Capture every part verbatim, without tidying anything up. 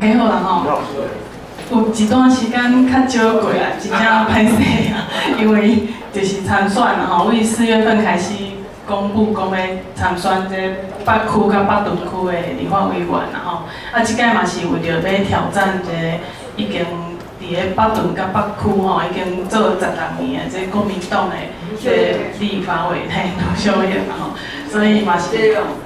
还好啦吼，有一段时间较少过啦，真正歹势啊，因为就是参选啦吼，为四月份开始公布讲要参选这北区甲北屯区的立法委员啦吼，啊，即届嘛是为着要挑战这已经伫咧北屯甲北区吼，已经做十六年的这国民党的这立法委员卢秀燕啦吼，所以嘛是。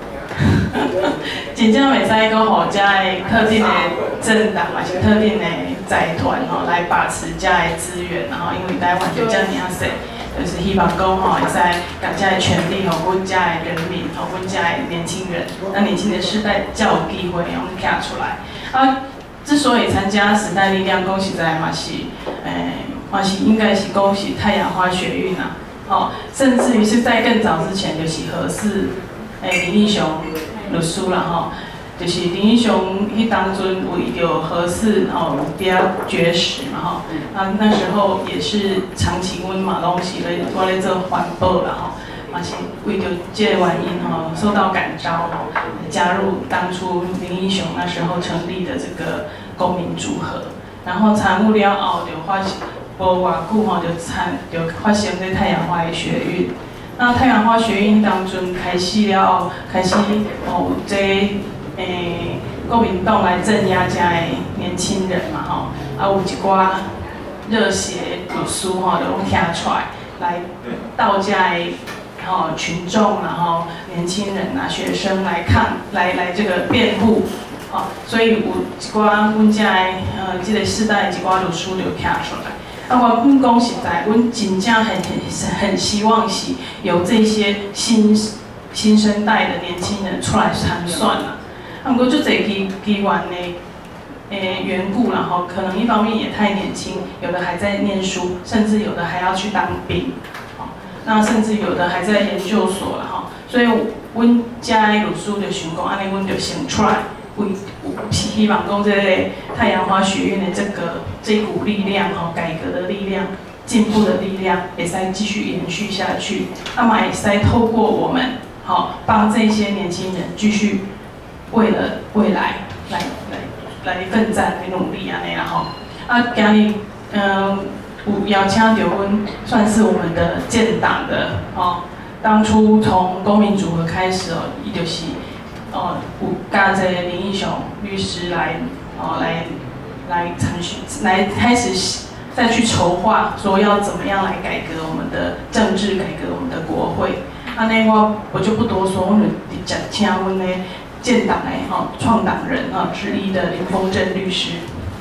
真正袂使讲，互遮个特定的政党嘛是特定的财团吼来把持遮个资源，然后因为台湾就遮尔啊细，就是希望讲吼会使把遮个权利互阮遮个人民，互阮遮个年轻人，让年轻的世代才有机会用站出来。啊，之所以参加时代力量，讲实在嘛是，诶、嘛是应该是讲是太阳花学运啊，吼，甚至于是在更早之前就是核四。诶，林义雄律师啦吼，就是林义雄迄当阵为着核四吼比较绝食嘛吼，啊那时候也是长期阮嘛拢是咧我咧做环保啦吼，嘛是为着这个原因吼受到感召吼，加入当初林义雄那时候成立的这个公民组合，然后参与了后就发无偌久吼就参就发生这太阳花的学运。那太阳花学运当中开始了，开始哦，这诶国民党来镇压遮的年轻人嘛吼，啊有一寡热血律师吼，就拢听出来，来到遮的吼群众然后年轻人啊学生来抗来来这个辩护，哦，所以有一寡阮遮的呃这个世代的一寡律师就听出来。啊，我阮讲实在，阮真正很很很希望是有这些新新生代的年轻人出来参选啦。啊，不过就这机机缘的诶缘故啦吼，可能一方面也太年轻，有的还在念书，甚至有的还要去当兵，哦，那甚至有的还在研究所啦吼。所以阮遮的律师就想讲，安尼阮就先出来。为希望讲这个太阳花学院的这个这股力量吼，改革的力量、进步的力量，也使继续延续下去。那么也使透过我们，好帮这些年轻人继续为了未来来来来奋战、来努力安尼啦吼。啊，今日嗯有邀请到阮，算是我们的建党的哦。当初从公民组合开始哦，伊就是。哦，有加这个林义雄律师来，哦，来来程序，来开始再去筹划，说要怎么样来改革我们的政治，改革我们的国会。啊，那我我就不多说，我们直接请阮的建党的哦创党人啊之一的林峰正律师。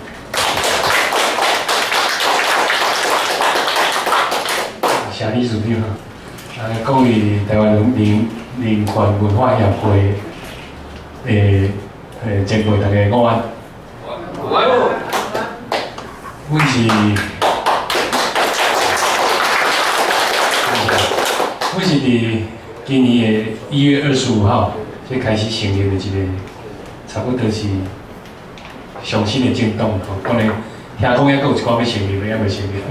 谢理事长，啊，各位台湾人民人权文化协会。诶诶，前辈大家午安。午安。阮是，阮是伫今年的一月二十五号，才开始成立的一个，差不多是上新的政党吼。可能听讲还阁有一寡要成立，还未成立。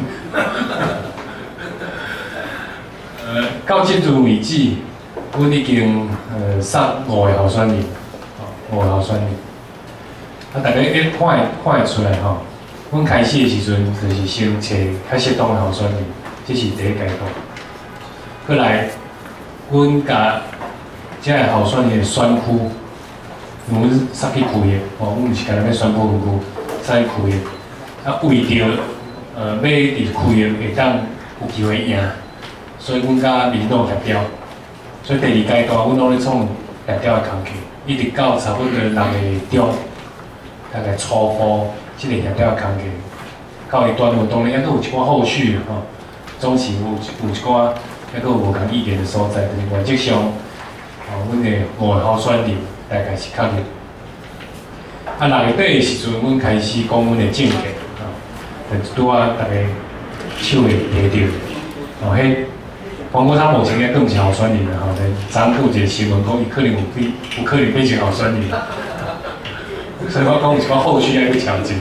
呃，到即阵为止，阮已经呃杀五个候选人。五个候选人，啊，大家一看看会出来吼，阮开始的时阵就是先找较适当的候选人，这是第一阶段。过来，阮甲遮个候选人的选区，阮杀去开的，吼，阮毋是干那要选部分区，杀去开的。啊，为着呃要伫开的会当有机会赢，所以阮甲民党协调，所以第二阶段阮拢咧创协调的工课。一直到差不多六月中，大概初步即个协调工作，到一段落，当然还阁有一寡后续吼，总是有有一寡还阁有无同意见的所在，但是原则上，吼，阮的五个候选人大概是确认。啊，六月底的时阵，阮开始讲阮的政见，吼，就拄啊，大家手会摕着，吼，迄。黄国昌目前也更毋是候选人啦，吼，昨昏有一个新闻讲，伊可能有变，有可能变成候选人，所以我讲有一寡后续要去调整。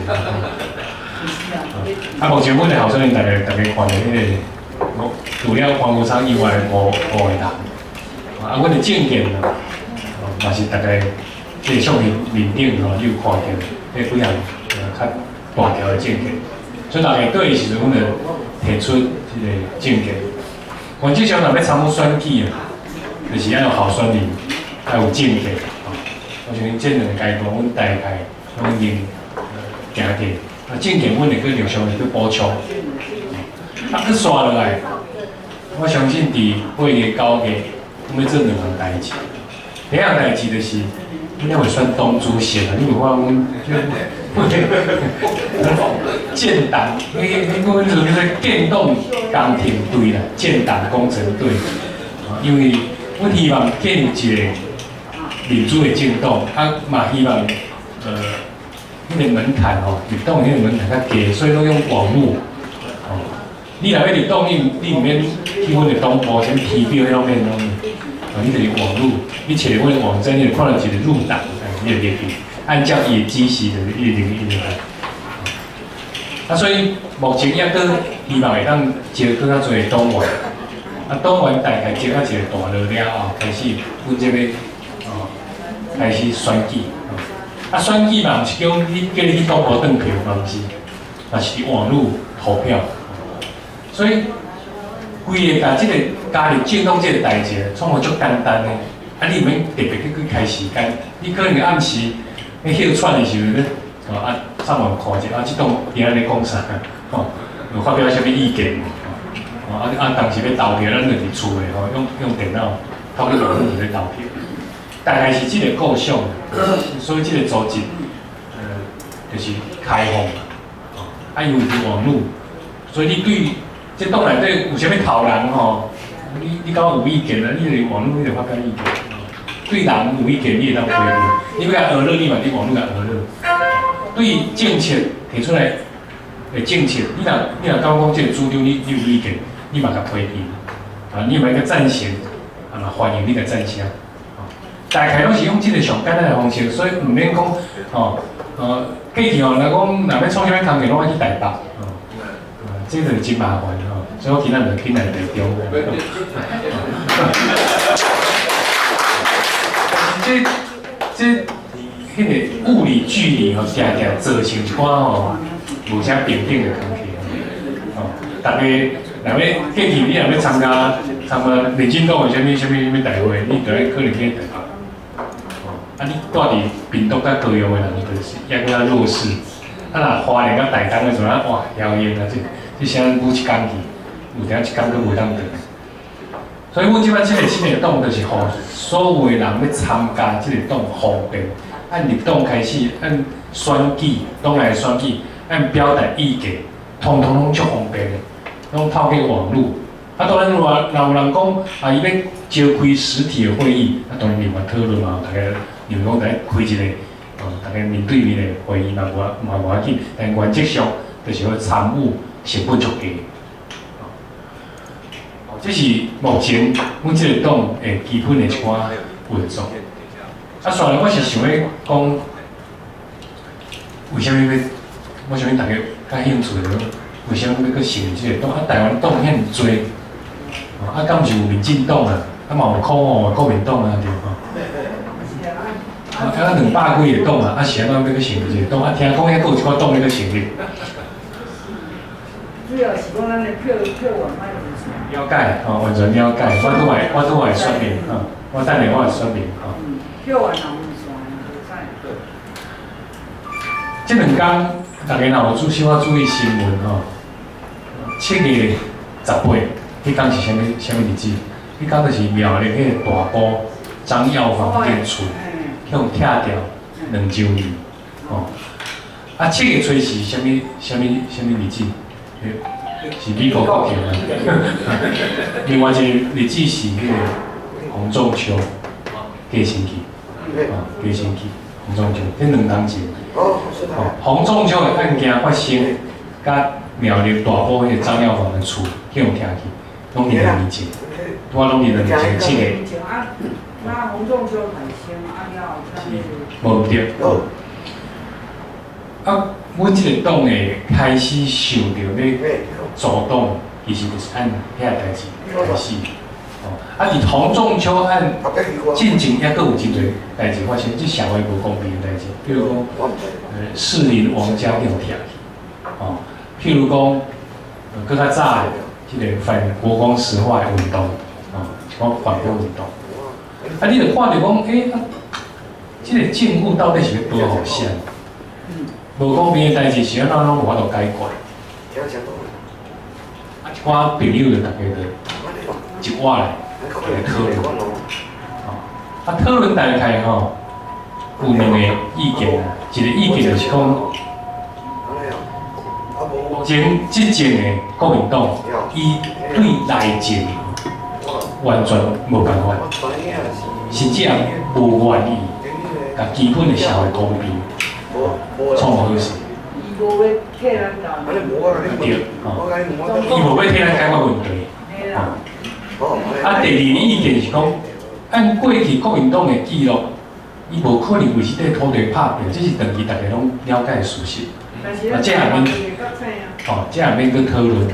啊，目前阮的候选人，大家大家看到迄个，除了黄国昌以外五五个人，啊，阮的政见呢，嘛是大家即个上面面顶吼，你有看到， 迄几项呃较大条的政见，所以大家对的时阵，阮就提出即个政见。原则上，若要参与选举啊，就是要有候选人，要有政见。我相信这两个阶段，阮大概拢已经行过。啊，政见阮会去陆续去补充。啊，去刷落来，我相信伫八月九月，阮要做两项代志。第一项代志就是，阮要会选党主席啊，你有看阮？建党，迄迄阮就是说建党工程队啦，建党工程队。因为阮希望建立一个民主的政党，啊嘛希望呃，迄个门槛吼，入党迄个门槛较低，所以拢用网络。哦，你若要入党，你你毋免去阮的党部先批表迄方面拢，哦，你就是网络，你找阮的网站，你就看到一个入党，你就入去。按照伊的指示，就是一零一零来。啊，所以目前也搁希望会当招更较侪党员。啊，党员大概招啊一个大落了后，开始阮这边哦开始选举。啊，选举嘛，毋是叫你叫你去党部登票，嘛毋是，嘛是网络投票。所以规个甲即个加入政党即个代志，创好足简单的。啊，你毋免特别去去开时间，你可能暗时。迄歇喘的时阵咧，哦啊，上网看者，啊，即栋今仔咧讲啥，吼，有发表啥物意见，哦，啊啊，当时要投票，咱就伫厝诶，吼，用用电脑，透过网络就咧投票，大概是即个构想，所以即个组织，呃，就是开放嘛，哦，啊，因为是网络，所以你对即栋内底有啥物头人吼，你你敢有意见啊？你就网络你就发表意见。对人有意见，你会当回应。你要甲学乐，你嘛伫网络甲学乐。对政策提出来的政策，你若你若讲讲这个主张，你你有意见，你嘛甲批评。啊，你嘛甲赞成，啊嘛欢迎你甲赞成。啊，大概拢是用这个上简单的方式，所以毋免讲哦，呃，过去哦，若讲若要创啥物工课，拢爱去台北，哦，啊，这个真麻烦哦，所以我今仔就紧来台中。这这迄个物理距离吼，常常造成一寡吼无啥平等的关系。哦，大家若要过去你若要参加参加民进党的啥物啥物啥物大会，你就要可能去台北。哦，啊你住伫屏东甲高雄的人，就是也搁较弱势。啊若花莲甲台东的时阵，哇，妖艳啊！这这啥舞一工去，有当一工佫袂当倒。所以，阮即摆即个新的党，就是互所有的人要参加即个党方便，按入党开始，按选举，党内选举，按表达意见，通通拢足方便的，拢透过网络。啊，当然，若若有人讲啊，伊要召开实体的会议，啊，当然另外讨论嘛，大家另外讲来开一个，哦，大家面对面的会议嘛，无嘛无要紧，但原则上就是要参与成本足低。这是目前阮即个党诶基本的一寡运作。啊，虽然我是想要讲，为虾米要？我相信大家较兴趣的，为虾米要去成立即个党？啊，台湾党遐尔多，啊，敢毋是有民进党啊？啊嘛有可哦国民党啊，对吼。啊，啊两百几个党啊，啊是安怎要去成立即个党？啊，听讲遐阁有一寡党要去成立。主要是讲咱的票票源卖了解，哦，完全了解。我拄会，我拄会说明，哦，我等下我会说明，哦。嗯，票源哪有算？这两天大家若有注小可注意新闻，吼，七月十八，迄天是啥物啥物日子？迄天就是苗栗迄个大埔张耀芳迄个厝，向拆掉两周年，哦。啊，七月初是啥物啥物啥物日子？是美国国庆啊！另外一个日子是迄个洪仲秋过身去，啊，过身去，洪仲秋，这两冬节。哦，洪仲秋的案件发生，甲苗栗大埔迄个张耀芳的厝去互拆去，拢伫两年前，我拢伫两年前七月。那洪仲秋还先按了，无对。啊，阮即个党诶开始想着要主动，其实就是按遐代志开始。哦，啊，伫洪仲秋案进前，抑阁有真侪代志发生，即社会无公平诶代志，比如讲，呃， 呃士林王家庙忝去，哦，譬如讲，呃，搁较早的，即个反国光石化的运动，哦，是讲反国运动。啊，你就看着讲，诶、欸，啊，即、這個政府到底是要多好啥？无讲别个代志，是安怎拢无法度解决。啊，一寡朋友就大家就一碗来来讨论。哦，啊，讨论大概吼有两个意見啊，一個意見就是講，目前執政的國民黨，伊對內政完全無辦法，甚至也無願意，甲基本的社會公平。創無好事。伊無要替咱解。對，哦，伊無要替咱解決問題。哦。啊，第二個意見是講，按過去國民黨的記錄，伊無可能為即塊土地拍拼，這是長期大家攏了解的事實。啊，這下面，哦，這下面去討論。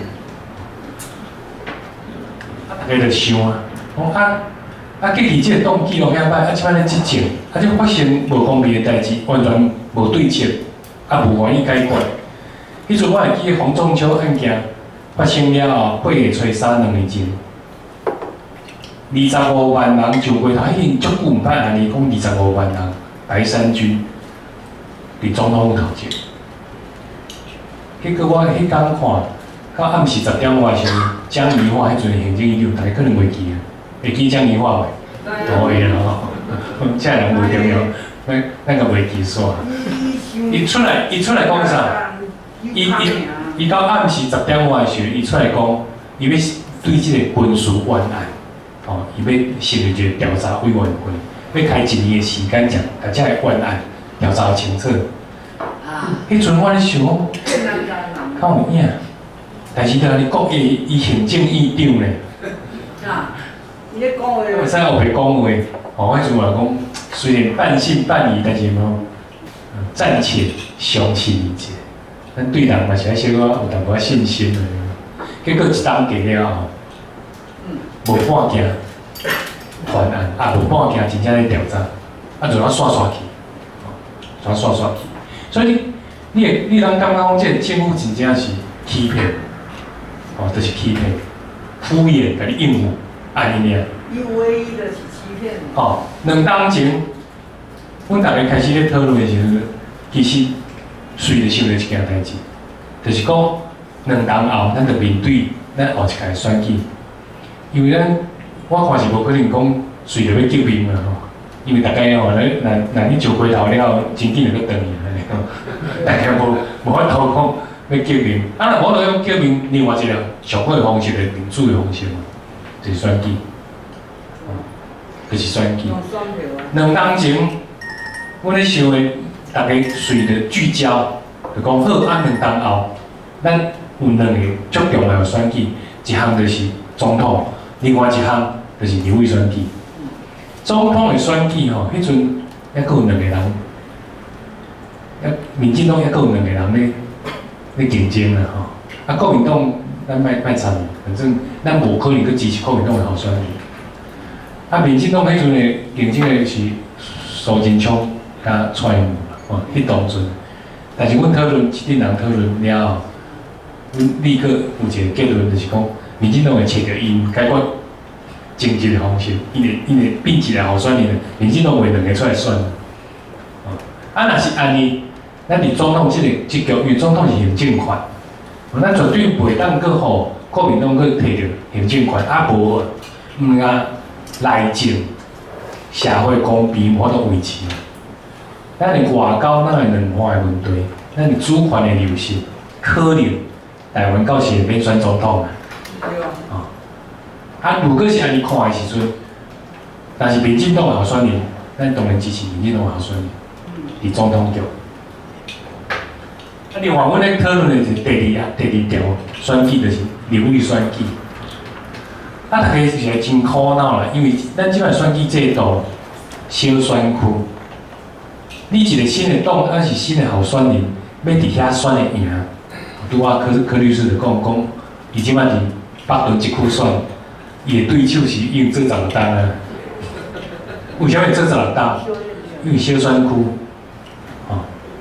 啊，大家就想啊，講啊。啊，過去即個黨記錄遐歹，啊，即擺咧執政，啊，即發生無公平的代志，完全無對策，啊，無願意解決。迄陣我會記洪仲丘案件發生了後，八月初三兩年前，二十五萬人上街頭，迄陣足久毋捌安尼講二十五萬人白衫軍佇總統府頭前。結果我迄天看，到暗時十點外時，江宜樺迄陣行政院長，大家可能袂記啊。會記江宜樺袂？會啦吼，這人無重要，咱咱個袂記煞。伊出來，伊出來講啥？伊伊伊到暗時十點外時，伊出來講，伊要對即個軍事冤案，吼，伊要成立一個調查委員會，要開一年的時間，將把這個冤案調查清楚。迄陣我咧想，較有影，但是當你國會伊行政院長咧。會使學袂講話，哦，迄陣話講，雖然半信半疑，但是冇暫且相信伊者。咱對人嘛是愛小可有淡薄仔信心誒。結果一冬過了後，無半件冤案，啊無半件真正咧調查，啊就咱刷刷去，刷刷刷去。所以你你會你通感覺講，這個政府真正是欺騙，哦，就是欺騙，敷衍，甲你應付。安尼爾，伊唯一就是欺騙。哦，兩當前，阮大家開始咧討論的時候，其實隨着想到一件代志，就是講兩當後，咱就面對咱後一屆選舉，因為咱我看是無可能講隨着要救命嘛吼，因為大家吼，咱若若你上街頭了，真緊就要轉去安尼講，大家無無法度講要救命，啊，若無就用救命另外一個上好的方式，民主的方式嘛。就是選舉，哦，就是選舉。兩當前，阮咧想誒，大家隨着聚焦，就講好啊。兩當後，咱有兩個足重要選舉，一項就是總統，另外一項就是立委選舉。總統的選舉吼，迄陣還佫有兩個人，啊，民進黨還佫有兩個人咧咧競爭啦吼，啊，國民黨。咱莫莫參與，反正咱無可能去支持國民黨的候選人。啊，民進黨迄陣的競爭的是蘇貞昌甲蔡英文哦，迄當陣。但是阮討論一陣人討論了後，阮立刻有一個結論，就是講民進黨會找到因解決政治的方式，因會因會變一個候選人，民進黨會兩個出來選。哦，啊，若是安尼，咱佇總統即個職局，因為總統是行政權。咱絕對袂當去互國民黨去摕到行政權，啊無，毋啊內政社會公平無法度維持。咱的外交咱的兩岸的問題，咱的主權的流失，可能台灣到時會免選總統啊。哦，啊，如果是安尼看的時陣，但是民進黨的候選人，咱當然支持民進黨的候選人，佇總統局。啊，另外，阮咧討論的是第二啊，第二條選舉就是立委選舉。啊，大家是係真苦惱啦，因為咱即擺選舉制度小選區，你一個新的黨，還是新的候選人，要佇遐選會贏。拄啊，柯柯律師就講講，伊即擺佇北屯一區選，伊的對手是已經做十六檔啊。為啥會做十六檔？因為小選區，哦。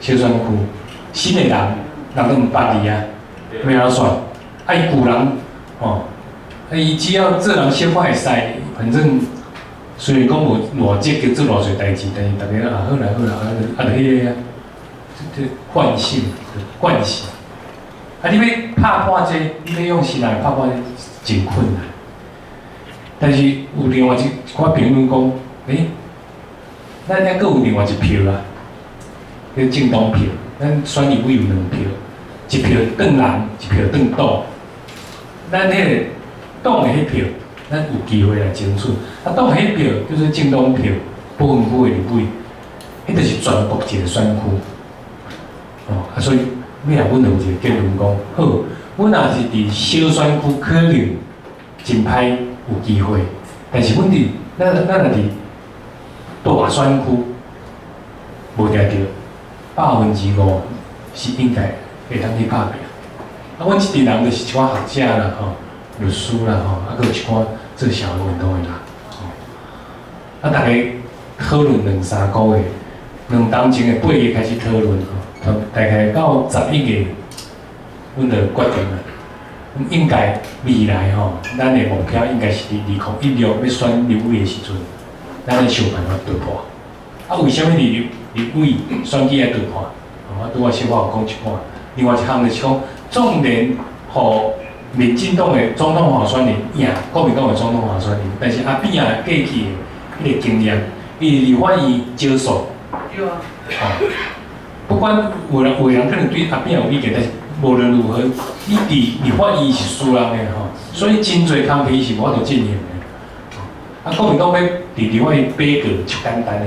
小选区，新的人人都毋捌伊啊，要安怎选？啊，伊旧人哦，啊，伊只要做人小可会使，反正虽然讲无偌积极做偌侪代志，但是大家啊好啦好啦，啊啊就迄个啊，这惯性惯性。啊，你要拍破这，你要用心来拍破这，真困难。但是有另外一一寡评论讲，诶，咱还阁有另外一票啊，叫政党票，咱选立委有两票，一票转人，一票转党。咱迄个党的迄票，咱有机会来争取。啊，党的迄票就是政党票，不分区的立委，迄就是全国一个选区。哦，啊，所以。尾啊，阮就有一个结论讲，好，阮若是伫小选区，可能真歹有机会，但是阮伫咱咱若伫大选区，无定着百分之五是应该会当去拍拼。啊，阮一群人就是一寡学者啦，吼，律师啦，吼，啊，佮有一寡做社会运动的人，吼，啊，大家讨论两三个月，两当前的八月开始讨论，吼。大概到十一月，阮就决定了，应该未来吼，咱的目标应该是伫二零一六要选立委的时阵，咱要想办法突破。啊，为什么立立委选举要突破？哦，啊，拄仔小可有讲一半。另外一项就是讲，纵然互民进党的总统候选人赢国民党的总统候选人，但是阿扁啊过去的迄个经验，伊立法院接受。对啊。哦。不管有人有人可能对阿扁有意见，但是无论如何，你伫立法院是输人的吼，所以真侪工课是无法度进行的。啊，国民党要伫立法院背过就简单的，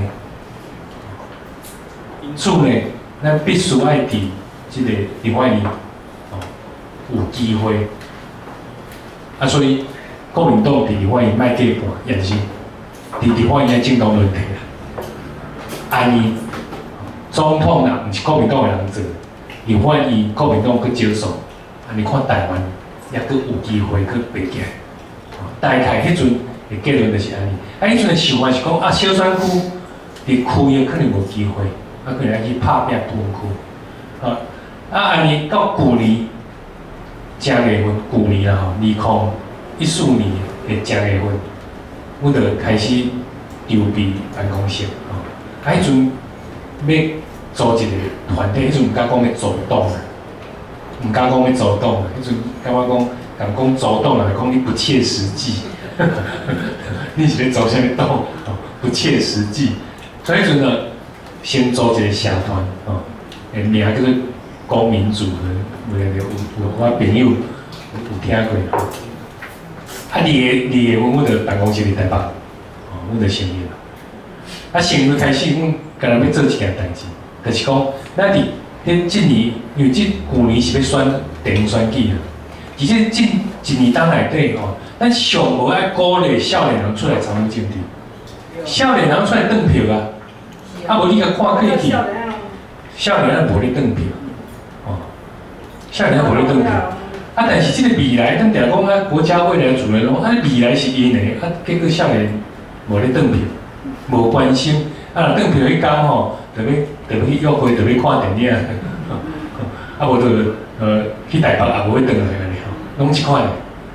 因此呢，咱必须爱伫即个立法院哦有机会。啊，所以国民党伫立法院卖过半，也是伫立法院正当论题啦。安尼。总统啦，毋是国民党的人做，立法院国民党去接受，啊，你看台湾也阁有机会去爬起来。大概迄阵的结论就是安尼。啊，迄阵的想法是讲啊，小选区伫区的可能无机会，啊，可能要去拍拼分区。啊，啊，安尼到旧年正月份，旧年啦吼，二零一四年的正月份，阮就开始筹备办公室。哦，啊，迄阵要组一个团体，迄阵毋敢讲要组党啊，毋敢讲要组党啊，迄阵感觉讲，讲讲组党啊，讲你不切实际，你是咧组啥物党？哦，不切实际。所以迄阵呢，先组一个社团，哦，诶，名叫做公民组的，有有有我朋友有有听过。啊，二月二月份，阮就办公室伫台北，哦，阮就成立了。啊，成立开始，阮干若要做一件代志。就是讲，咱伫迄即年，因为即旧年是要选地方选举啊，而且近一年当内底吼，咱上无爱鼓励少年人出来参与政治，少年人出来转票啊，啊无你甲看过去，少年人无咧转票，哦，少年人无咧转票，啊但是即个未来，咱定讲啊国家未来主人讲，啊未来是因的，啊结果少年无咧转票，无关心，啊若转票迄天吼。特别特别去约会，特别看电影，啊无就呃去台北，也无去转来安尼吼，拢即款。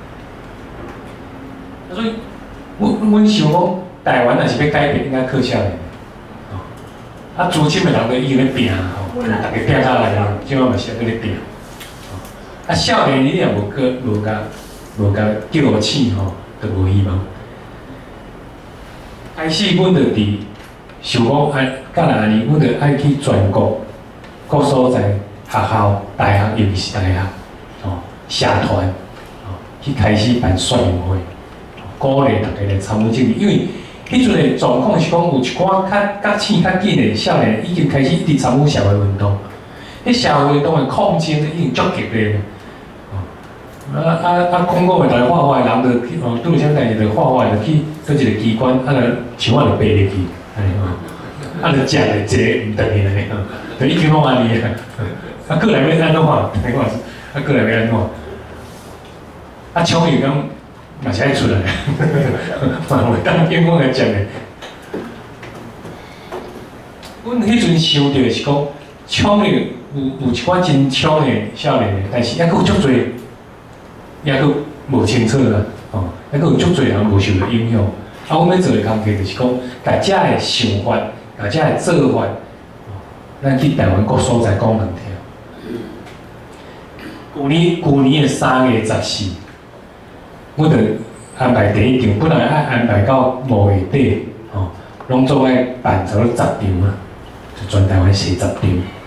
所以，阮阮想讲，台湾若是要改变，应该靠少年。啊，资深的人都已经咧拼吼，大家拼下来啊，即摆嘛是在咧拼。啊，少年你若无个无甲无甲叫醒吼，就无希望。开始阮就伫。想讲爱，甲若安尼，阮着爱去全国各所在学校、大学，尤其是大学，哦，社团，哦，去开始办说明会，鼓励大家来参与政治。因为迄阵的状况是讲，有一寡较较醒较紧的少年已经开始一直参与社会运动。迄社会运动的抗争已经足激烈了。啊啊啊！讲讲的来画画的人着去，哦，拄有啥代志着画画，着去做一个机关，啊，着像我着爬入去。啊，就食来坐唔等去安尼，就已经拢安尼啊。啊，过来要安怎啊？听我，啊，过来要安怎？啊，抢鱼讲嘛是爱出来，嘛袂当见我来食的。阮迄阵想着是讲， 冲的有有一寡真冲的少年的，但是抑佫有足侪，抑佫无清楚啦，吼，抑佫有足侪人无受到影响。啊，阮要做的工作就是讲，甲遮的想法，甲遮的做法，咱去台湾各所在讲人听。旧年旧年的三月十四，阮就安排第一场，本来爱安排到五月底，吼，拢总爱办差不多十场啊，就全台湾写十场。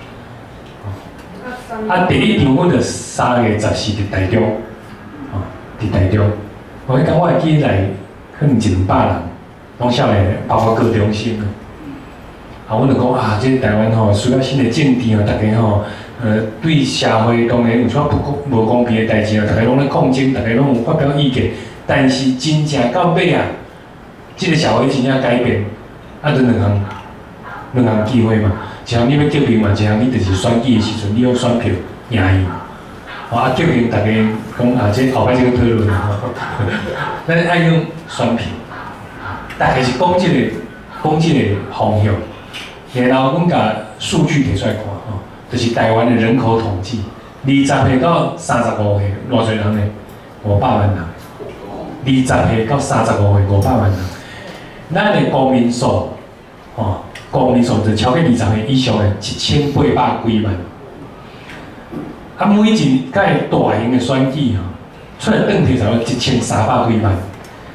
啊，第一场阮就三月十四伫台中，吼，伫台中，我迄天我会记来。可能一两百人，拢少年，包括高中生啊。啊，阮就讲啊，这台湾吼需要新的政治哦，大家吼，呃，对社会当然有啥不公无公平的代志啊，大家拢咧抗争，大家拢有发表意见。但是真正到尾啊，这个社会真正改变，啊，就两项两项机会嘛。一项你要革命嘛，一项你就是选举的时阵，你用选票赢伊。啊，革命大家讲啊，这后摆这个讨论啊，咱爱用选票，大概是讲即个讲即个方向，然后阮甲数据摕出来看吼，就是台湾的人口统计，二十岁到三十五岁，偌侪人呢？五百万人。二十岁到三十五岁，五百万人。咱的国民数，吼，国民数就超过二十岁以上的一千八百几万。啊，每一届大型的选举吼，出来转摕差不多一千三百几万。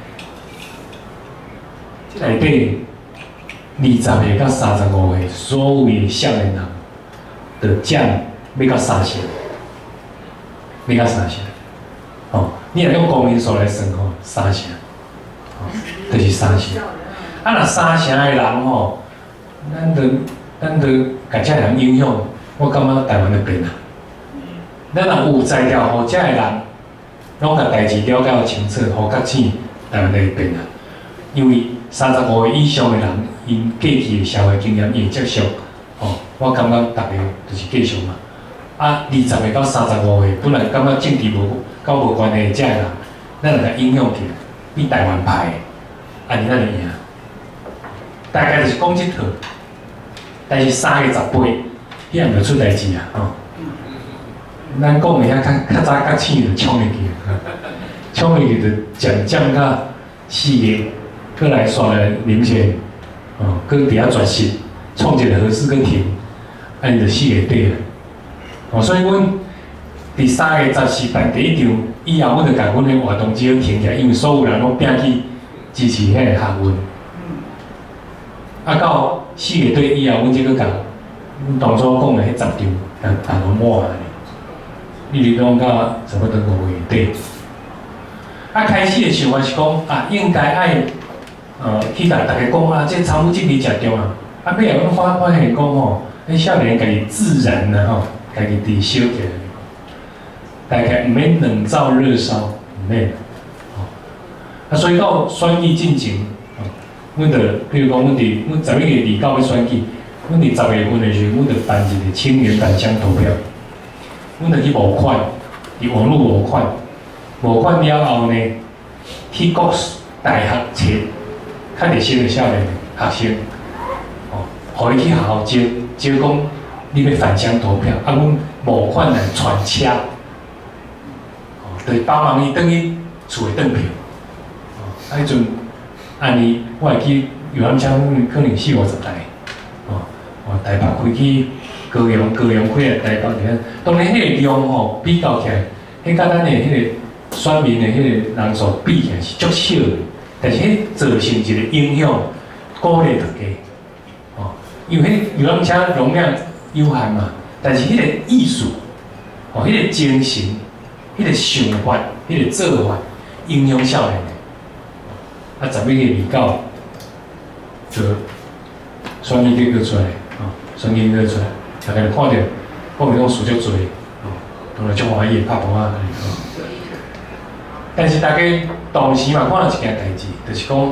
即内底二十岁到三十五岁，所有的少年人，就占要到三成，要到三成。哦，你若用国民数来算吼，三成，哦，就是三成。啊，若三成的人吼，咱就咱就甲遮人影响，我感觉台湾就变啦。咱若有才调，互遮个人，拢甲代志了解清楚，互较醒，台湾就会变啦。因为三十五岁以上的人，因过去的社会经验，伊会接受，吼，我感觉大家就是继续嘛。啊，二十岁到三十五岁，本来感觉政治无甲无关系的遮个人，咱就甲影响起来，比台湾歹的，安尼咱就赢。大概就是讲即套，但是三个十八，迄样就出代志啊，吼。咱讲的遐较较早较醒就冲入去，冲入去就渐渐到四个，过来刷来零钱，哦，搁伫遐绝食，创一个合适搁停，安尼就四个底了。哦，所以阮伫三月十四办第一场以后，阮就甲阮的活动只好停起来，因为所有人拢拼去支持遐个学运。啊，到四月底以后，阮才搁甲阮当初讲的迄十场，甲办拢满安尼。一直拢到差不多五月底。啊，开始的想法是讲啊，应该爱呃去甲大家讲啊，这参与政治食中啊。啊，尾后阮发发现讲吼，迄少年家己自然的吼，家己伫烧起来。大概毋免冷灶热烧，毋免。哦，啊，所以到选举进程，哦，阮着比如讲，阮伫阮十一月二九要选举，阮伫十月份的时候，阮着办一个青年返乡投票。阮着去募款，伫网络募款，募款了后呢，去各大学找较热心的少年学生，哦，互伊去学校招，招讲你要返乡投票，啊，阮募款来传车，哦，就是帮忙伊转去厝的转票，哦，啊，迄阵安尼我会记游览车可能四五十台，哦，哦，台北开去。高雄，高雄开来台北遐，当然迄个量吼比较起来，迄甲咱的迄个选民的迄个人数比起来是足少的，但是迄造成一个影响，鼓励大家，哦，因为迄游览车容量有限嘛，但是迄个艺术，哦，迄个精神，迄个想法，迄个做法，影响少年的，啊，十一月二九就选举结果出来，哦，选举结果出来。大家就看到，国民党输足多，哦，当然足欢喜，拍盘啊，哦。但是大家同时嘛看到一件代志，就是讲，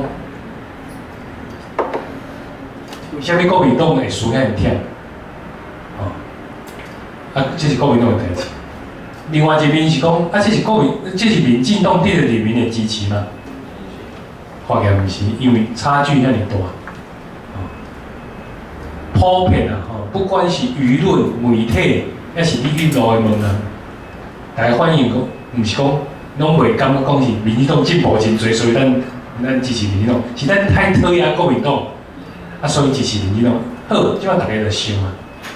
为虾米国民党会输遐尔忝？哦，啊，这是国民党的代志。另外一面是讲，啊，这是国民，这是民进党得到人民的支持嘛？发现毋是，因为差距遐尔大，哦，普遍啊，吼。 不管是舆论、媒体，还是你去路的问人，大家反映讲，毋是讲拢袂感觉讲是民进党进步真侪，所以咱咱支持民进党，是咱太讨厌国民党，啊，所以支持民进党。好，即摆大家就想啊，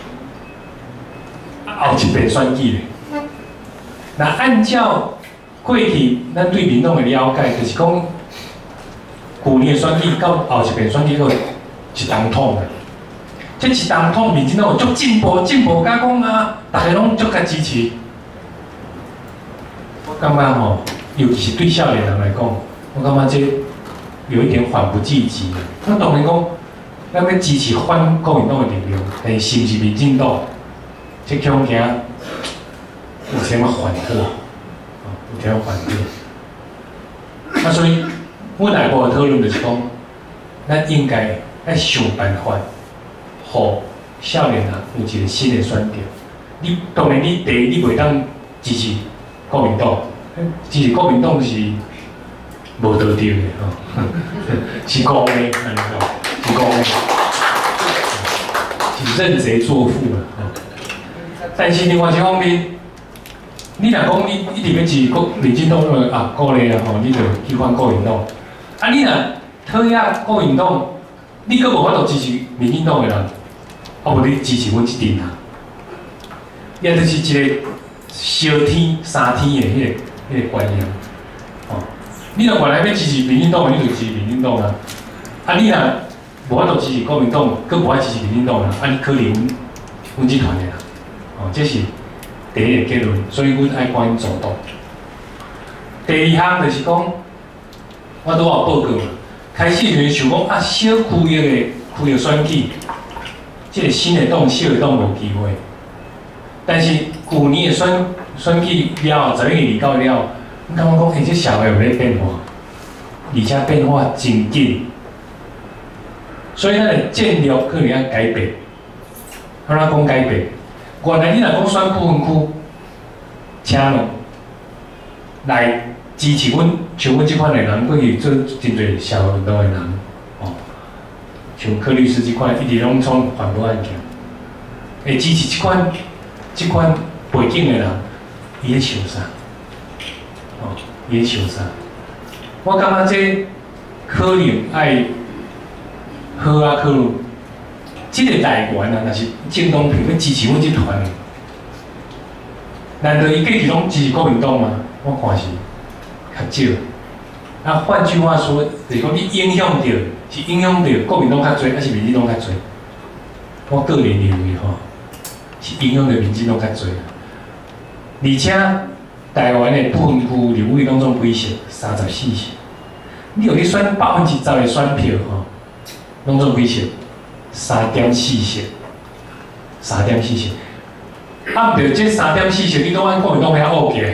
啊后一遍选举咧，那按照过去咱对民党的了解，就是讲。旧年选举到后一遍选举，个一当统的，这一当统民进党有足进步，进步甲讲啊，大家拢足甲支持。我感觉吼，尤其是对少年人来讲，我感觉这有一点缓不济急。那当然讲，咱要支持反国民党的力量，但是是毋是民进党，这恐惊有啥物缓和，有啥物缓和。啊，所以。阮内部的讨论就是讲，咱应该要想办法，互少年人有一个新的选择。你当然你第一，你袂当支持国民党，支持国民党是无道德的吼，是讲的，安尼讲，是讲的，是认贼作父啦。但是另外一方面，你若讲你一直要支持国民进党啊，鼓励啊吼，你就去反国民党。啊！你若讨厌国民党，你阁无法度支持民进党的人，啊无你支持阮一阵人，也就是一个小天三天的迄、那个迄、那个观念。哦，你若原来要支持民进党的，你就支持民进党啊。啊，你若无法度支持国民党，阁无爱支持民进党啊，啊，你可怜阮这团的人。哦，这是第一个结论，所以阮爱帮因主动。第二项就是讲。我拄有报告嘛，开始就想讲啊，小区域的区域选举，即、这个新的党、小的党无机会。但是去年的选选举了，十一月二九了，我感觉讲，哎，这社会有咧变化，而且变化真紧，所以咱的战略可能要改变。安怎讲改变？原来你若讲选部分区，请问来。支持阮像阮即款的人，过去做真侪社会运动的人，哦，像柯律师即款，一直拢创环保案件，会支持即款即款背景的人，伊咧想啥？哦，伊咧想啥？我感觉这可能爱好啊考虑，即个来源啊，若是政党票要支持阮即团的，难道伊过去拢支持国民党吗？我看是。较少，啊，换句话说，就是讲你影响到，是影响到国民党较侪，还是民进党较侪？我个人认为吼，是影响到民进党较侪。而且台湾的部分区立委当中几席，三十四席，你有你选百分之十的选票吼，当中几席，三点四席，三点四席。啊，毋着这三点四席，你拢按国民党遐恶起来。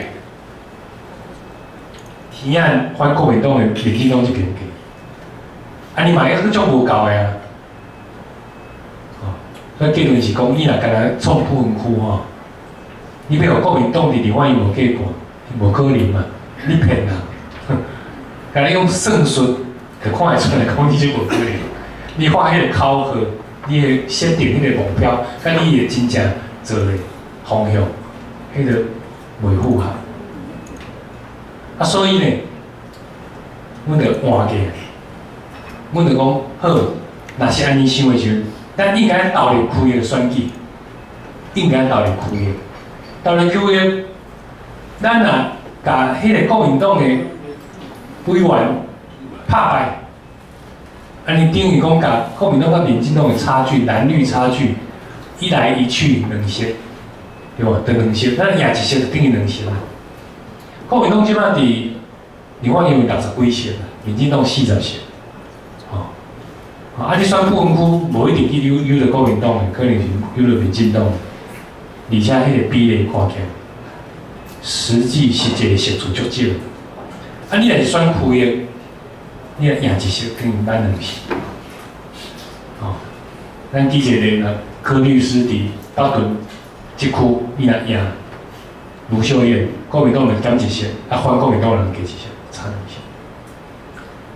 提案反国民党的民进党这边给，啊，你嘛迄种无够的啊，哦，所以结论是讲，你若干那创部分区吼，你要互国民党伫立法院无过半，无可能嘛，你骗人，干那用算术就看会出来，讲你就无可能。你画迄个考核，你会设定迄个目标，甲你会真正做的方向，迄个袂符合。啊，所以呢，阮就换过来，阮就讲好，若是安尼想的时阵，咱应该投入区域选举，应该投入区域，投入区域，咱若甲迄个国民党的委员拍败，安尼等于讲甲国民党甲民进党的差距，蓝绿差距，一来一去两席，对无？得两席，咱赢一席就等于两席啦。国民党即摆伫立法院有六十几席啦，民进党四十席，吼、哦，啊，你选部分区无一定去优优着国民党的，可能是优着民进党的，而且迄个比例看起来，实际实际的席数足少。啊，你若是选区域，你若赢一席，等于咱两席。哦，咱记一个啊，柯律师伫北屯即区，伊若赢。卢秀燕，国民党人减一席，啊，反国民党人加一席，差两席。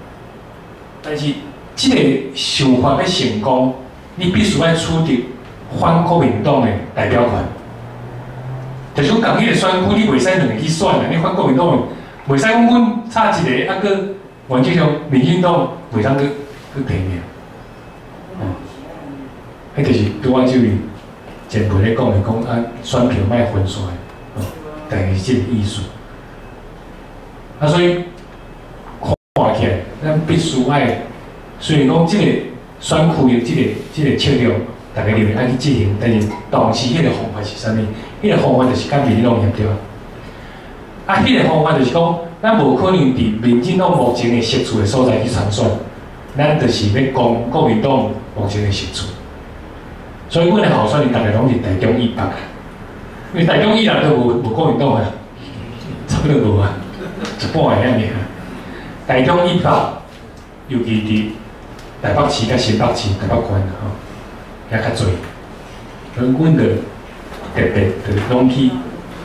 但是，这个想法要成功，你必须要取得反国民党的代表权。就是讲，共迄个选区你袂使两个去选啊，你反国民党袂使讲阮差一个，啊个原则上民进党袂当去去提名。哦，迄就是拄我即位前辈咧讲的，讲啊选票莫分散，哦，大概是即个意思。啊，所以看起来，咱必须爱，虽然讲即个选区的即个即个策略，大家认为爱去执行，但是当时迄个方法是啥物？迄个方法就是甲民进党协调。啊，迄个方法就是讲，咱无可能伫民进党目前的实处的所在去参选，咱就是要攻国民党目前的实处。所以，阮的候选人大概拢是台中一北，因为台中以南都无无国民党啊，差不多无啊，一半个遐尔。台中以北，尤其伫台北市甲新北市、台北县啊，吼，遐较侪。所以，阮着特别着拢去。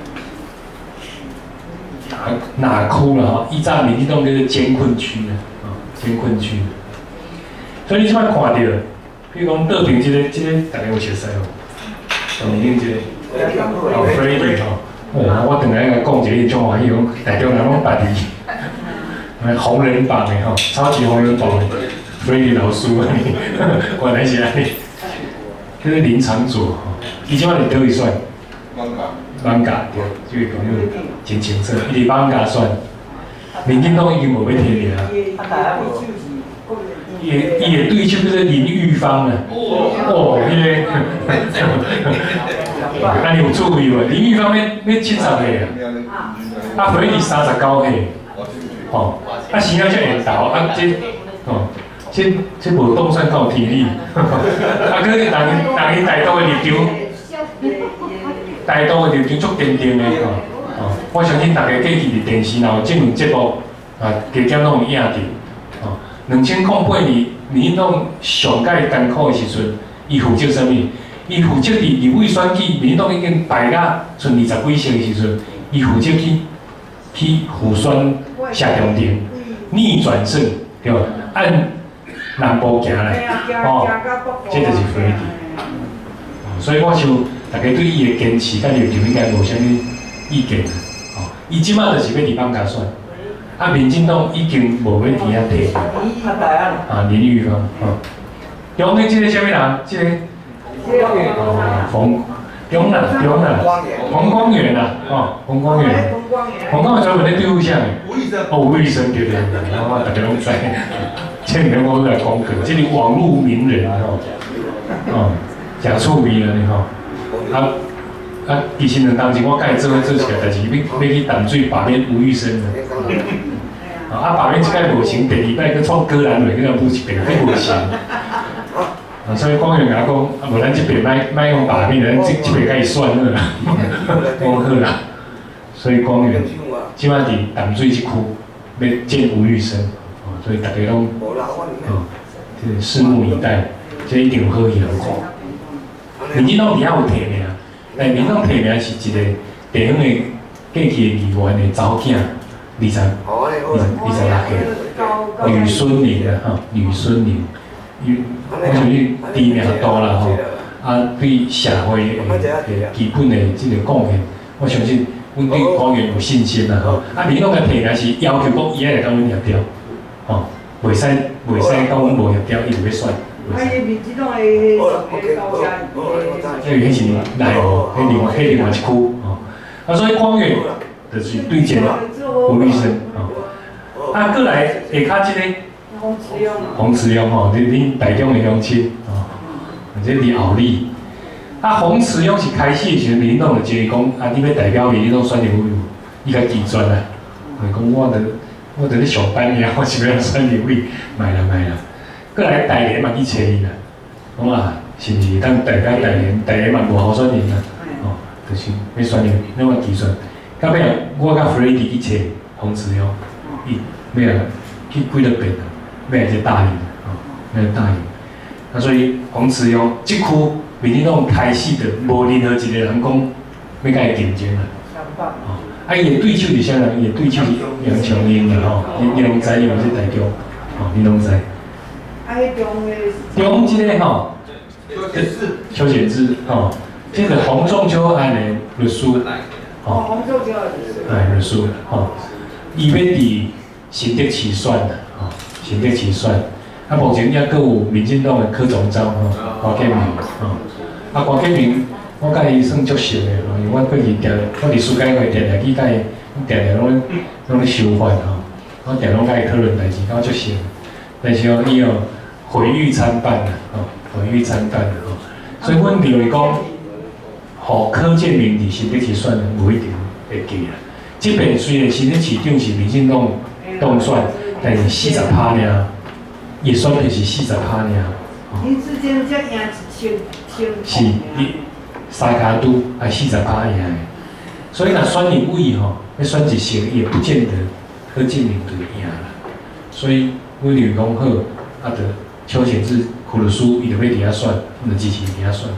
哪区啦？吼，以前民进党叫做艰困区啊，啊，艰困区。所以你即摆看到，比如讲倒边即个、即个，大家有熟悉哦，倒边即个，哦 ，Freddie 吼，哦，我等下来讲一个，伊种欢喜讲，大家人拢捌伊，红人榜的吼，超级红人榜的 Freddie 老师啊，原来是安尼，这个林长佐吼，伊即摆是倒位选？艋舺对，这位朋友真清楚，伊伫艋舺选，民进党已经无要提名啊。伊的伊的对手就是林玉芳啊，哦，迄个，啊你有注意无？林玉芳要要七十岁啊，啊，回你三十九岁，哦，啊，生了才缘投，啊，这，哦，这这无当算够体力，啊，可是人人因大都的立场。台东的立场足坚定的吼，哦，我相信大家过去伫电视然后新闻节目啊，加减拢有影着，哦，两千零八年民进党上届艰苦的时阵，伊负责啥物？伊负责伫立委选举，民进党已经败甲剩二十几席的时阵，伊负责去去辅选下中庭，逆转胜，对吧？按南部行来，哦，这就是非敌。所以我想。大家对伊的坚持甲立场应该无啥物意见啦，哦，伊即马就是要伫艋舺选，啊，民进党已经无要伫遐提啊，林玉芳，哦，中的即个啥物人？即个哦，冯中啦，中啦，冯光远啦，哦，冯光远，冯光远专门咧对付啥？哦，吴玉生对对对，我大家拢知，这里面我来讲过，这里网络名人哦，哦，真趣味了呢吼。啊啊！其实两当时我甲伊做伙做起来，但是要要去淡水罢免吴玉生的。啊，罢免即摆无成，第二摆去创高兰瑞，去补一遍，迄无成。啊，所以光远甲我讲，啊，无咱即边卖卖用罢免，咱即即边甲伊选好啦，讲好啦。所以光远即摆伫淡水即区要见吴玉生，哦，所以大家拢哦，这拭目以待，这一定有好戏通看。民进党底下有提名，但民进党提名是一个地方的过去的议员的查某囝，二十、二十、二十六岁，吕孙玲啊，吼，吕孙玲，伊我相信知名度啦吼，啊对社会的基本的即个贡献，我相信阮对官员有信心啦吼。啊，民进党个提名是要求讲伊爱来甲阮协调，吼，袂使袂使甲阮无协调，伊就要选。啊！伊民进党的迄个高压，因为迄是内湖，迄另外迄另外一区哦。啊，所以光远就是对战吴玉生哦。啊，过来下骹即个洪慈庸，洪慈庸吼，你你台中的乡亲哦，这伫后里。啊，洪慈庸是开始的时阵，民进党就建议讲，啊，你要代表民进党选立委，伊较拒绝啦。伊讲我着我着咧上班尔，我是要选立委，卖啦卖啦。过来台联嘛去找伊啦，讲啊，是毋是当代表台联？台联嘛无候选人啦，哦，就是要选人，那么计算。到尾我甲 Freddie 去找洪慈庸，伊要来去几落遍啦，要来才答应，哦，要来答应。啊，所以洪慈庸即区民进党开始着无任何一个人讲要甲伊竞争啦，哦，啊伊的对手是啥人？伊的对手是杨琼英啦，吼，你你拢知伊嘛是台中，哦，你拢知。啊，迄中的中即个吼， 邱显志哦，这个洪仲秋案的律师， 哦，洪仲秋的律师， 哎，律师哦，伊要伫新竹市选的哦，新竹市选。啊，目前也阁有民进党的柯总召吼，黄建明吼，啊，黄建明我甲伊算足熟的吼，因为我过去定，我伫暑假会定定去甲伊，定定拢拢咧修法吼，我定拢甲伊讨论代志，我足熟。但是哦，伊哦毁誉参半啦，吼，毁誉参半啦吼，所以阮认为讲，互柯建明伫新竹市选无一定会过啦。即边虽然新竹市长是民进党当选，但是四十趴尔。也选票是四十趴尔， 因之前才赢一千千。 是，伊三卡都还四十趴赢的，所以若选立委吼，要选一席也不见得柯建明就会赢啦。所以我认为讲好，啊，得邱显志、苦律师伊就要伫遐选，我就支持伫遐选。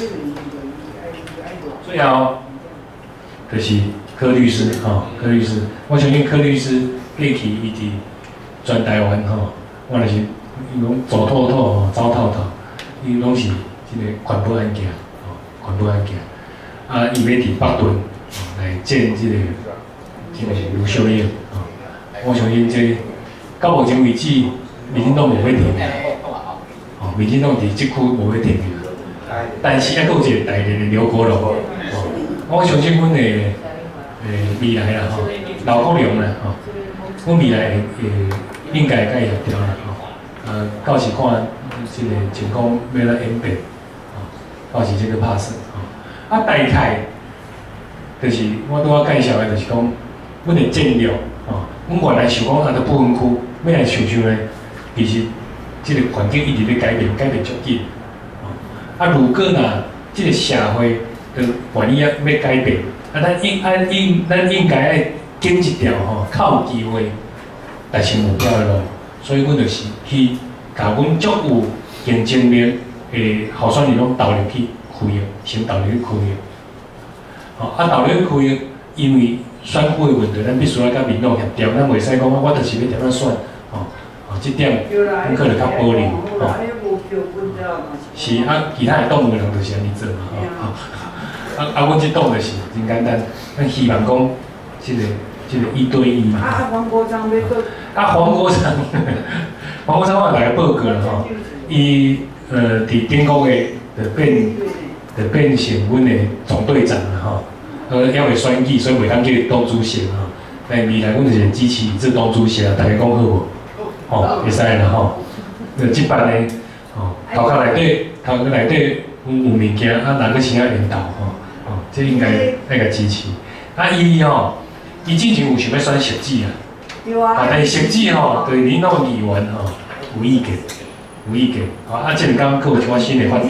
最后就是柯律师吼，柯律师，我相信柯律师过去伊伫全台湾吼。我就是伊讲走透透吼，走透透，伊拢是即个环保案件，吼，环保案件。啊，伊要伫北屯来见即个即个卢秀燕，吼。我相信这到目前为止，民进党无要停的，吼，民进党伫即区无要停的。但是还佫有一个大连的刘国龙，吼，我相信阮的诶未来啦，吼，刘国龙啦，吼，阮未来会应该会甲伊协调啦，吼。呃，到时看即个情况要来演变，吼，到时这个拍算，吼。啊，大概就是我拄仔介绍的，就是讲，阮的战略，吼，阮原来想讲啊，伫不分区要来想想咧，其实即个环境一直咧改变，改变足紧，吼。啊，如果若即个社会的愿意啊要改变，啊，咱应啊应咱应该爱建一条吼，较有机会达成目标的路。所以，阮就是去甲阮足有竞争力的候选人拢投入去开业，先投入去开业。吼，啊，投入去开业，因为选区的问题，咱必须要甲民众协调，咱袂使讲我就是要点样选，吼，吼，即点咱可能较保留，吼。是啊，其他的党的人就是安尼做嘛，吼。啊啊，阮即党就是真简单，咱希望讲即个。即个一对一嘛。啊， 黄国昌要做。 啊，黄国昌，黄国昌我大概报过了吼，伊呃伫顶个月就变就变成阮的总队长了吼，呃，因为选举，所以袂当叫党主席吼。但未来阮就是支持做党主席啊，大家讲好无？吼，会使啦吼。呃，即班的吼，头壳内底头壳内底有有物件，啊，人个先啊引导吼，吼，这应该爱个支持。啊，伊吼。伊之前有想要选设计啊，啊，但是设计吼对恁那议员吼有意见，有意见，啊，啊，即两工佫有一寡新的发展。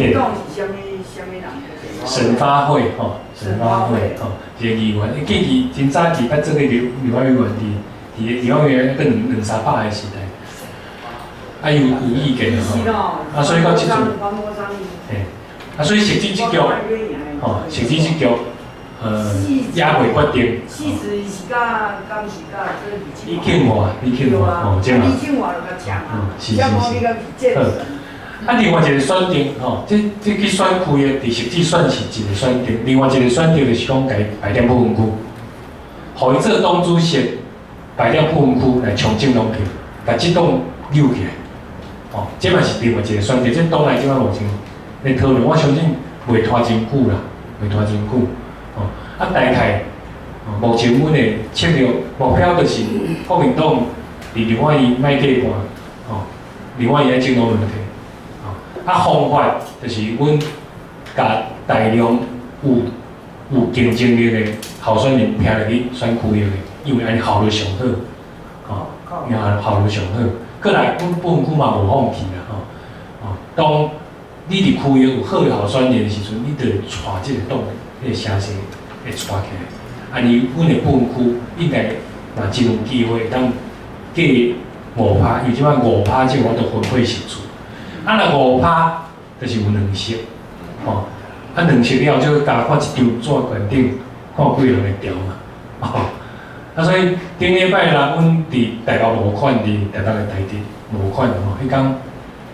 沈发会吼，沈发会吼，一个议员，伊过去真早期捌做个立立法委员伫伫立法委员，佫两两三百个时代，啊，有有意见吼，啊，所以到即阵，嘿，啊，所以设计即局，吼，设计即局。呃，也未决定。 戏子是甲敢是甲做李庆华，李庆华，哦，这嘛。 李庆华就较强啊， 是是是。好，啊，另外一个选定，吼，这这去选区的，伫实际选是一个选定，另外一个选定就是讲，家排点不分区，互伊做党主席，排点不分区来冲政党票，把这党扭起来，哦，这嘛是另外一个选定，这党内即摆目前咧讨论，我相信袂拖真久啦，袂拖真久。哦，啊，大概，哦，目前阮的策略目标就是国民党伫另外伊卖计盘，哦，另外伊爱政党问题，哦，啊，方法就是阮甲大量有有竞争力的候选人拼入去选区的，因为安尼效率上好，哦，因为效率上好。过来，阮本区嘛无放弃啦，吼，哦，当你伫区有好的候选人的时阵，你着带即个党。迄个声势会带起来，啊，你阮的本区应该嘛真有机会当计五趴，因为即摆五趴即我都分配实处，啊，若五趴就是有两席，吼，啊，两席了就加看一张纸悬顶，看几个人会调嘛，吼，啊，所以顶礼拜啦，阮伫台北无款伫台北的台顶无款吼，迄工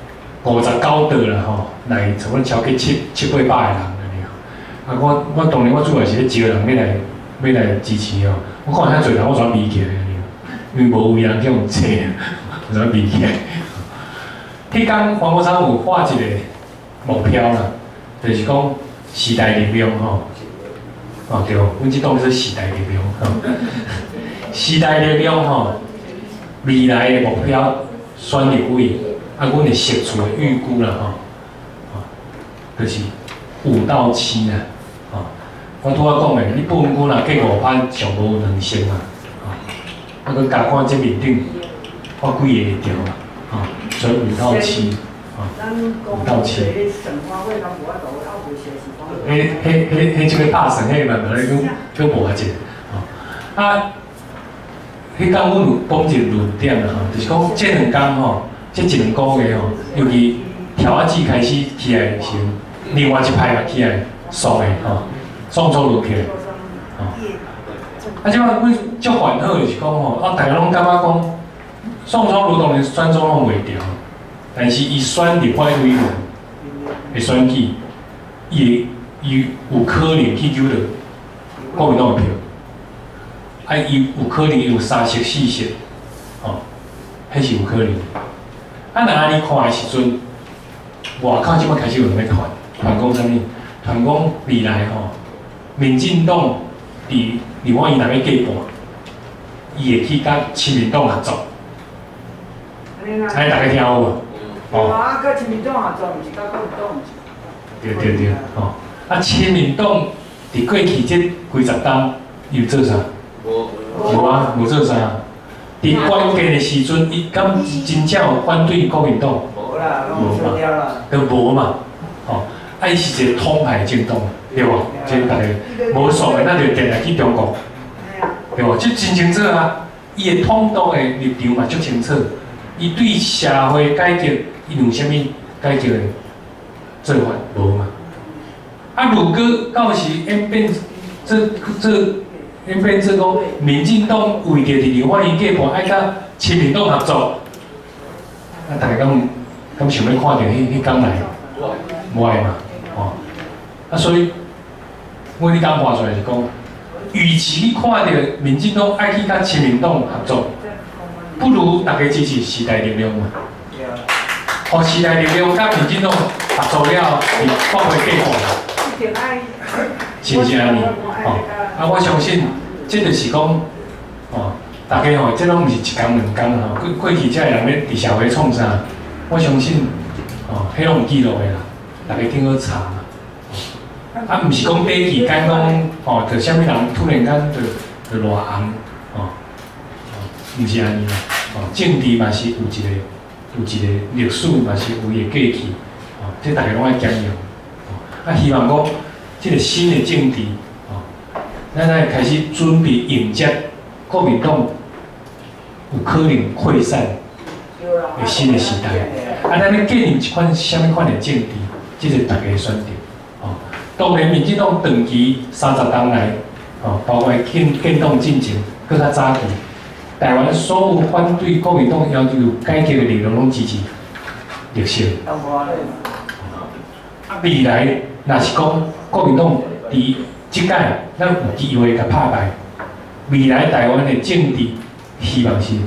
五十九桌啦吼，来差不多超过七七八百个人安尼。啊，我我当然我主要是咧招人要来要来支持哦。我看遐侪人，我全迷起来安尼，因为无位人叫我坐，我全迷起来。迄天黄国昌有画一个目标啦，就是讲时代力量吼。哦对，阮即栋是时代力量吼。时代力量吼，未来的目标选立委，啊，阮的实处的预估啦吼，哦，就是五到七啦，哦，我拄仔讲的，你本估啦，计五班上无两成嘛，哦，啊，佮加看这面顶，看几个会着啦，哦，所以五到七，哦，五到七。迄、迄、迄、迄即个大神，迄慢慢咧，佮佮无一个，哦，啊。迄天阮有讲一个论点啦吼，就是讲这两天吼，这一两个月吼，尤其条仔子开始起来的时候，另外一派嘛起来爽的吼，爽出落起来，吼。啊，即摆阮足烦恼的是讲吼，啊，大家拢感觉讲，爽出落当然选总统袂调，但是伊选立法委员的选举，伊伊有可能去揪到国民党的票。啊，伊有可能有三色四色，吼，迄是有可能。啊，若安尼看的时阵，外口即摆开始有人咧传，传讲啥物？传讲未来吼，民进党伫立法院内面过半，伊会去甲亲民党合作。哎，大家听有无？ 哦。啊，甲亲民党合作，毋是甲国民党。 对对对，吼。啊，亲民党伫过去这几十担有做啥？无啊，无做啥。伫关键的时阵，伊敢真正有反对国民党？ 无啦，拢收掉啦。 都无嘛，吼，啊，伊是一个统派政党，对无？即大家无爽的，咱就定来去中国，对无？即真清楚啊！伊的统党的立场嘛足清楚，伊对社会改革，伊有啥物改革的做法无嘛？啊，如果到时演变这这。演变做讲，民进党为着伫立法院过半，爱甲亲民党合作，啊，大家敢敢想要看到迄迄天来？无爱嘛，哦，啊，所以我迄天画出来是讲，与其看到民进党爱去甲亲民党合作，不如大家支持时代力量嘛。哦，时代力量甲民进党合作了，是发挥过半。是毋是安尼？哦，啊，我相信，这就是讲，哦，大家吼，这拢毋是一工两工吼，过过去遮人咧伫社会创啥，我相信，哦，迄拢有记录的啦，大家听好查嘛。啊，毋是讲短期间讲，哦，着啥物人突然间着着热红，哦，毋是安尼啦，哦，政治嘛是有一个有一个历史嘛是有伊个过去，哦，这大家拢爱检验，哦，啊，希望讲。这个新的政治，哦，咱来开始准备迎接国民党有可能溃散的新的时代。啊，咱要建立一款什么款的政治，这是大家的选择。哦，当然，民进党长期三十年来，哦，包括建建党进程，搁较早期，台湾所有反对国民党要求改革的力量拢支持绿色。啊，未来若是讲国民党伫即届，咱有机会甲拍败。未来台湾的政治希望是，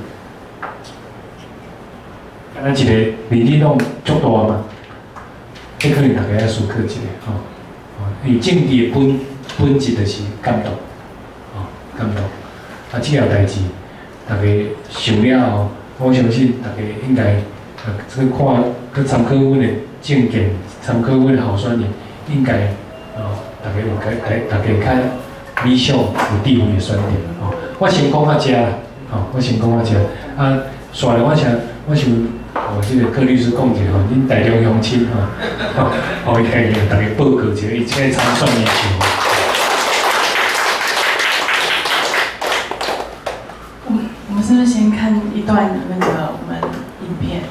咱一个民进党足大嘛，这可能大家要思考一下吼。哦，因为政治的本本质就是感动，哦，感动。啊，这件代志，大家想了后，我相信大家应该呃去看，去参考阮的政见，参考阮的候选人，应该哦，大家有大大家较理想、有智慧的选择哦。我先讲到遮啦，哦，我先讲到遮。啊，下来我想，我想哦，这个柯律师讲一下吼，恁台中乡亲吼，吼，伊来大家报告一下，伊即个参选的情况。 我们是不是先看一段那个我们影片？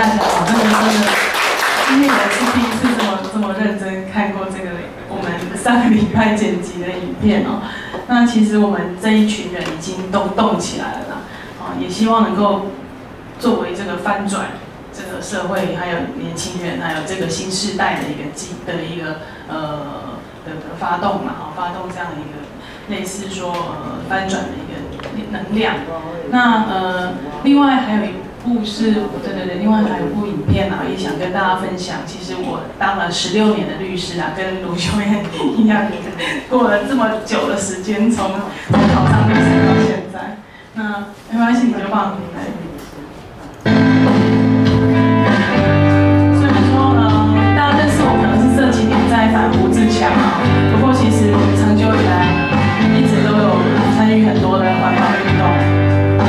大家，我真的真的，因为我是第一次这么这么认真看过这个我们上个礼拜剪辑的影片哦。那其实我们这一群人已经都动起来了啦，啊，也希望能够作为这个翻转这个社会，还有年轻人，还有这个新世代的一个机的一个呃的的发动嘛，哈，发动这样的一个类似说呃翻转的一个能量。那呃，另外还有一部是，对对对，另外还有一部影片啊，也想跟大家分享。其实我当了十六年的律师啊，跟卢秀燕一样，过了这么久的时间，从从考上律师到现在。那没关系，你就放来。虽然说呢，大家认识我可能是这几年在反胡志强啊，不过其实长久以来一直都有参与很多的环保运动。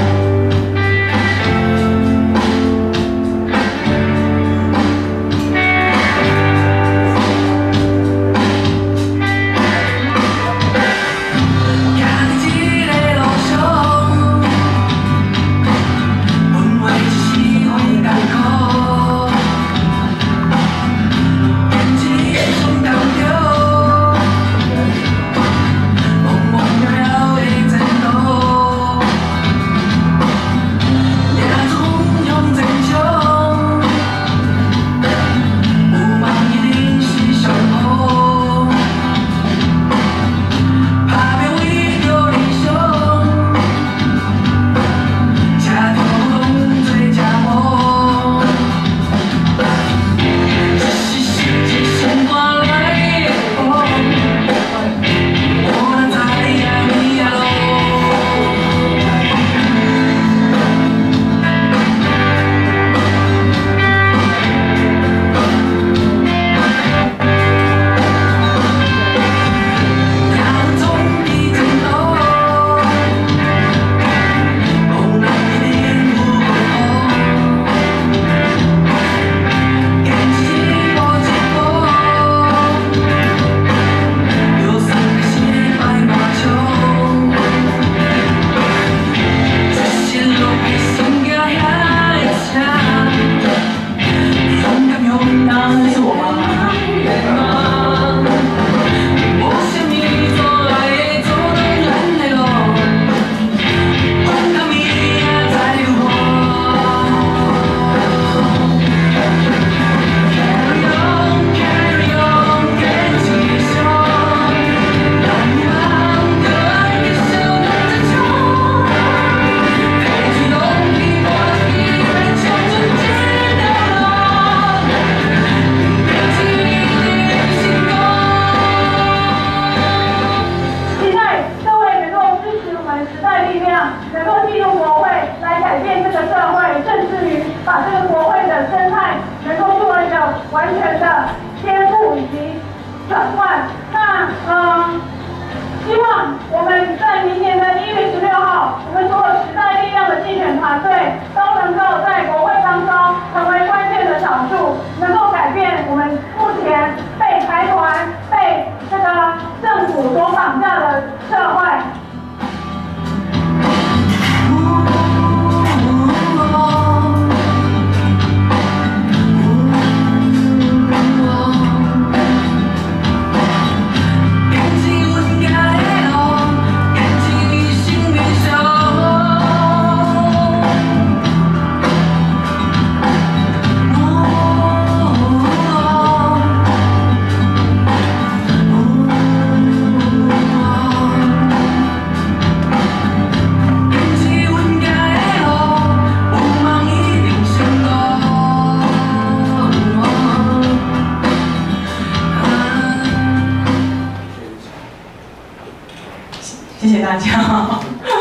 谢谢大家，相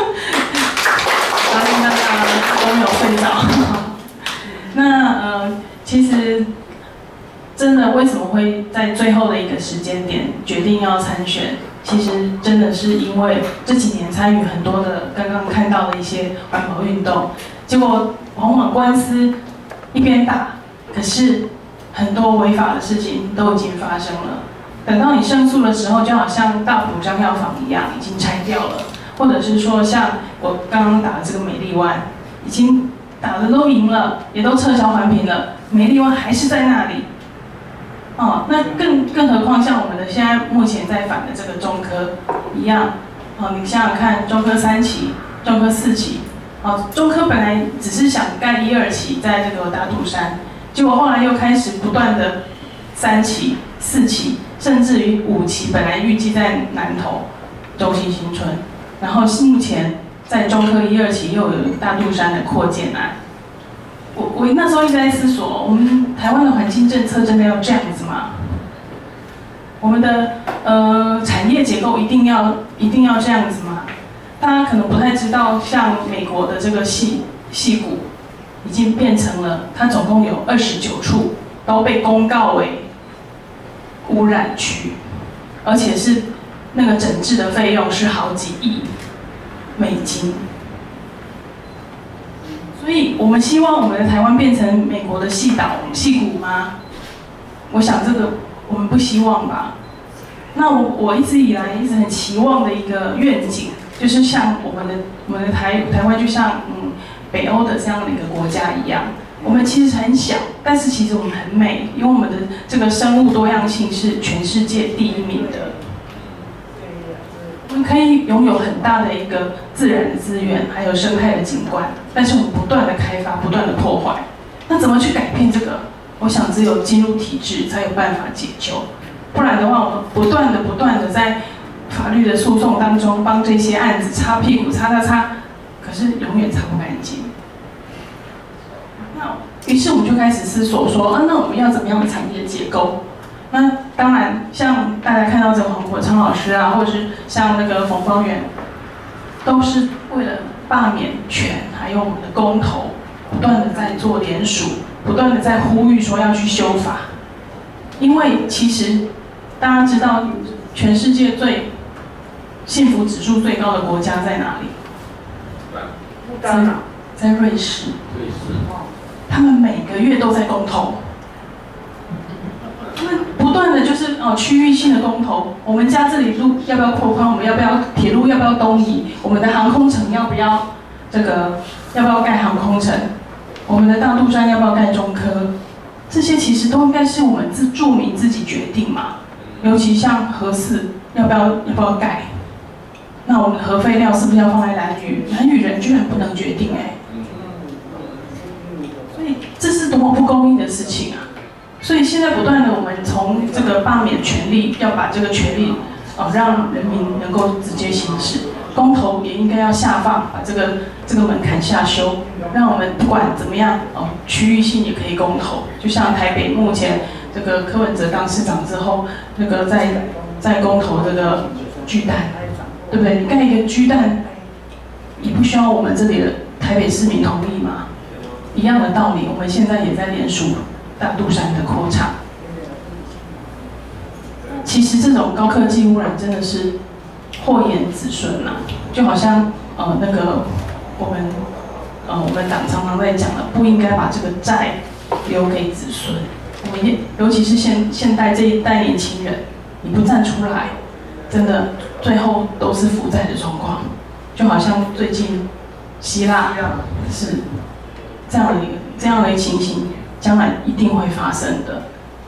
信大家都没有睡着。那呃，其实真的为什么会在最后的一个时间点决定要参选？其实真的是因为这几年参与很多的刚刚看到的一些环保运动，结果往往官司一边打，可是很多违法的事情都已经发生了。等到你胜诉的时候，就好像大埔张药房一样，已经拆掉了，或者是说像我刚刚打的这个美丽湾，已经打的都赢了，也都撤销环评了，美丽湾还是在那里。哦，那更更何况像我们的现在目前在反的这个中科一样，哦，你想想看，中科三期、中科四期，哦，中科本来只是想盖一二期在这个大肚山，结果后来又开始不断的三期、四期，甚至于五期，本来预计在南投中心新村，然后目前在中科一二期又有大肚山的扩建案。我我那时候一直在思索，我们台湾的环境政策真的要这样子吗？我们的呃产业结构一定要一定要这样子吗？大家可能不太知道，像美国的这个矽矽谷，已经变成了它总共有二十九处都被公告为污染区，而且是那个整治的费用是好几亿美金。所以我们希望我们的台湾变成美国的矽岛、矽谷吗？我想这个我们不希望吧。那我我一直以来一直很期望的一个愿景，就是像我们的我们的台台湾就像嗯北欧的这样的一个国家一样，我们其实很小，但是其实我们很美，因为我们的这个生物多样性是全世界第一名的。我们可以拥有很大的一个自然的资源，还有生态的景观，但是我们不断的开发，不断的破坏，那怎么去改变这个？我想只有进入体制才有办法解救，不然的话，我们不断的不断的在法律的诉讼当中帮这些案子擦屁股，擦擦擦，可是永远擦不干净。那于是我们就开始思索说，啊，那我们要怎么样的产业结构？那当然，像大家看到这个黄国昌老师啊，或者是像那个冯芳媛，都是为了罢免权，还有我们的公投，不断的在做联署，不断的在呼吁说要去修法。因为其实大家知道，全世界最幸福指数最高的国家在哪里？在在瑞士。瑞士。他们每个月都在公投。他们不断的就是哦区域性的公投，我们家这里路要不要扩宽？我们要不要铁路要不要东移？我们的航空城要不要这个要不要盖航空城？我们的大肚山要不要盖中科？这些其实都应该是我们自住民自己决定嘛。尤其像核四要不要要不要盖？那我们的核废料是不是要放在兰屿？兰屿人居然不能决定哎、欸，所以这是多么不公义的事情啊！所以现在不断的，我们从这个罢免权利，要把这个权利，哦，让人民能够直接行使。公投也应该要下放，把这个这个门槛下修，让我们不管怎么样，哦，区域性也可以公投。就像台北目前这个柯文哲当市长之后，那个在在公投这个巨蛋，对不对？你盖一个巨蛋，也不需要我们这里的台北市民同意吗？一样的道理，我们现在也在联署大肚山的扩厂。其实这种高科技污染真的是祸延子孙呐、啊，就好像呃那个我们呃我们党常常在讲的，不应该把这个债留给子孙。我们尤其是现现代这一代年轻人，你不站出来，真的最后都是负债的状况。就好像最近希腊是这样的一个这样的一个情形，将来一定会发生的。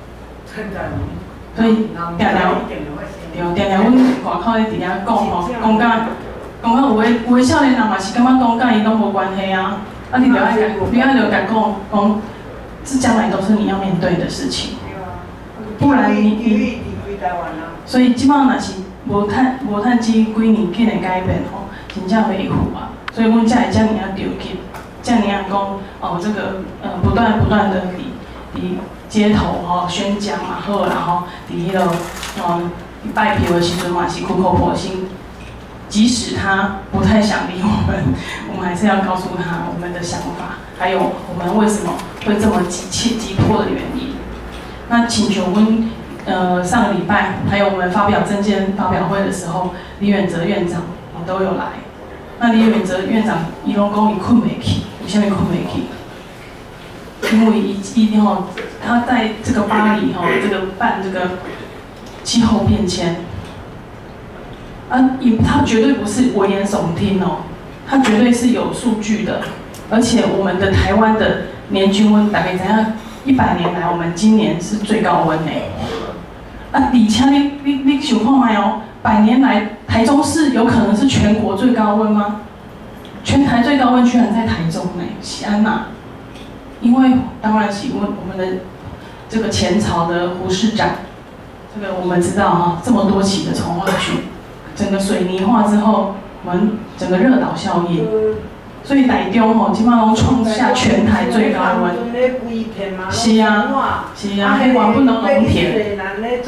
所以定定对定定，阮外口咧伫遐讲吼，讲甲讲甲有诶有诶少年人嘛是感觉讲甲伊拢无关系啊，啊你着爱甲你爱着甲讲讲，这将来都是你要面对的事情，不然你你，所以即摆若是无趁无趁这几年紧的改变吼，真正袂赴啊，所以阮才会遮尔啊着急，遮尔啊讲哦这个呃不断不断的伫伫。街头吼宣讲嘛好，然后伫迄个哦拜票的时阵嘛是苦口婆心，即使他不太想理我们，我们还是要告诉他我们的想法，还有我们为什么会这么急切急迫的原因。那请求阮呃上个礼拜还有我们发表政见发表会的时候，李远哲院长也都有来。那李远哲院长伊拢讲伊困袂去，为什么困袂去？因为一一定吼，他在这个巴黎吼，这个办这个气候变迁，啊，也他绝对不是危言耸听哦，他绝对是有数据的，而而且我们的台湾的年均温大概怎样？一百年来，我们今年是最高温呢。啊，而且你你你想看卖哦，百年来台中市有可能是全国最高温吗？全台最高温居然在台中呢，是安娜。因为当然是问我们的这个前朝的胡市长，这个我们知道哈，这么多起的重化区，整个水泥化之后，我们整个热岛效应。所以台中吼，基本上创下全台最高温。是啊，是啊，迄原本拢农田。对，迄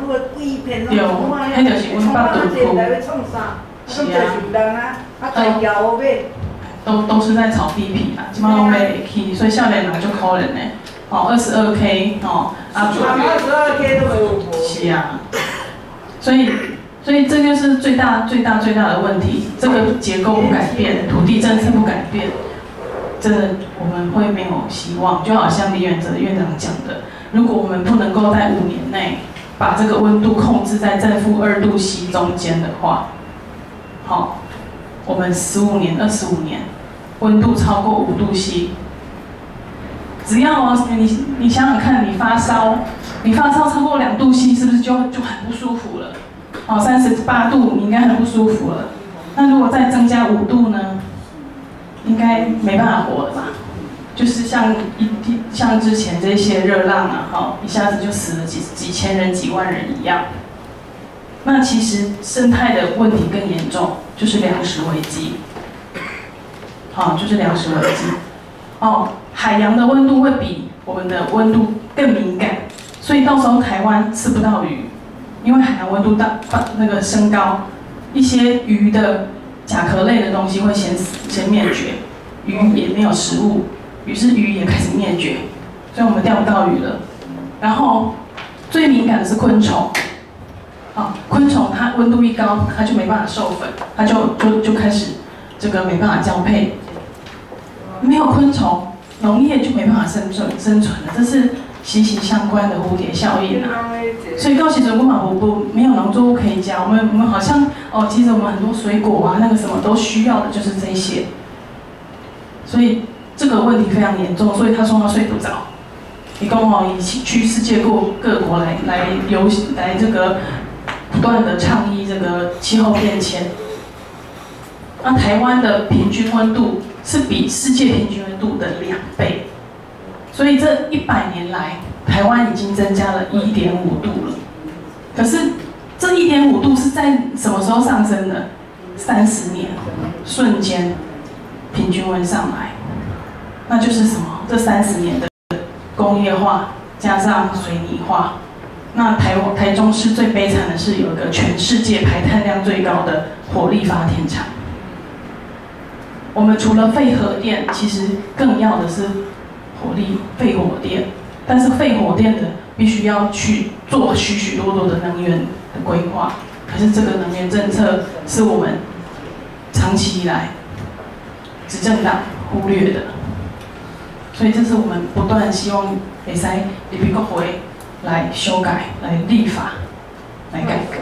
就是阮北屯区。是啊。都都是在炒地皮啦，基本上拢买袂起，所以少年人就可怜嘞。哦，二十二 K 哦，啊，二十二 K 都没有。是啊，所以。所以这就是最大、最大、最大的问题。这个结构不改变，土地政策不改变，真的我们会没有希望。就好像李远哲院长讲的，如果我们不能够在五年内把这个温度控制在正负二度 C 中间的话，好，我们十五年、二十五年，温度超过五度 C， 只要哦，你你想想看，你发烧，你发烧超过两度 C， 是不是就就很不舒服了？哦，三十八度，你应该很不舒服了。那如果再增加五度呢？应该没办法活了吧？就是像一像之前这些热浪啊，哈，一下子就死了几几千人、几万人一样。那其实生态的问题更严重，就是粮食危机。好，就是粮食危机。哦，海洋的温度会比我们的温度更敏感，所以到时候台湾吃不到鱼。因为海洋温度大那个升高，一些鱼的甲壳类的东西会先死先灭绝，鱼也没有食物，于是鱼也开始灭绝，所以我们钓不到鱼了。然后最敏感的是昆虫，啊，昆虫它温度一高，它就没办法授粉，它就就就开始这个没办法交配，没有昆虫，农业就没办法生存生存了，这是息息相关的蝴蝶效应啊。所以到时阵我们不不没有农作物可以加，我们我们好像哦，其实我们很多水果啊，那个什么都需要的就是这些。所以这个问题非常严重，所以他说他睡不着。你跟我一起去世界各各国来来游来这个不断的倡议这个气候变迁。那台湾的平均温度是比世界平均温度的两倍。所以这一百年来，台湾已经增加了一点五度了。可是这一点五度是在什么时候上升的？三十年，瞬间平均温上来，那就是什么？这三十年的工业化加上水泥化。那台台中市最悲惨的是有一个全世界排碳量最高的火力发电厂。我们除了废核电，其实更要的是火力废火电，但是废火电的必须要去做许许多多的能源的规划，可是这个能源政策是我们长期以来执政党忽略的，所以这是我们不断希望可以在立法国会来修改、来立法、来改革。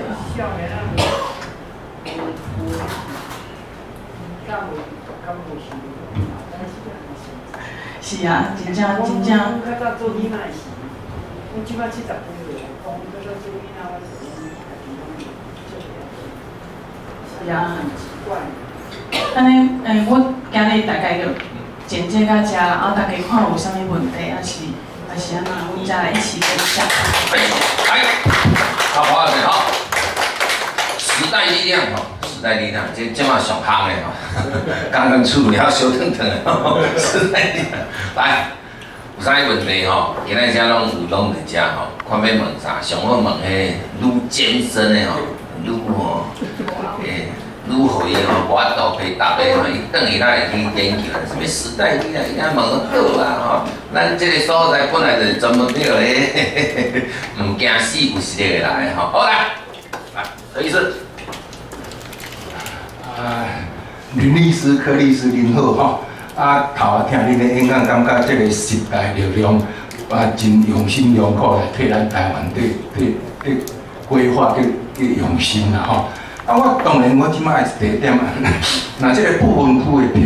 是啊，真正真正。是啊。安尼，诶，我今日大概就简介到这啦，啊，大家看有啥物问题，还是还是安那，我们再来一起分享。 来，好，好，好。时代力量吼。时代力量，这这嘛上夯的吼，刚刚厝了烧腾腾的吼，时代力量。来，有啥问题吼？今仔遮拢有拢在遮吼，看要问啥，上好问迄愈艰深的吼，愈吼，诶，愈互伊吼无法度回答的吼，伊等于咱会去研究什么时代力量，伊遐问好啊吼。咱这个所在本来就是专门迄个咧，唔惊死有实力来吼。好来，来，何医师。 啊，林律师、柯律师您好吼！啊，头啊听恁的演讲，感觉这个时代力量啊，真用心良苦来替咱台湾对对对规划嘅嘅用心啦吼！啊，我当然我即摆是第一点啊，那这个不分区的票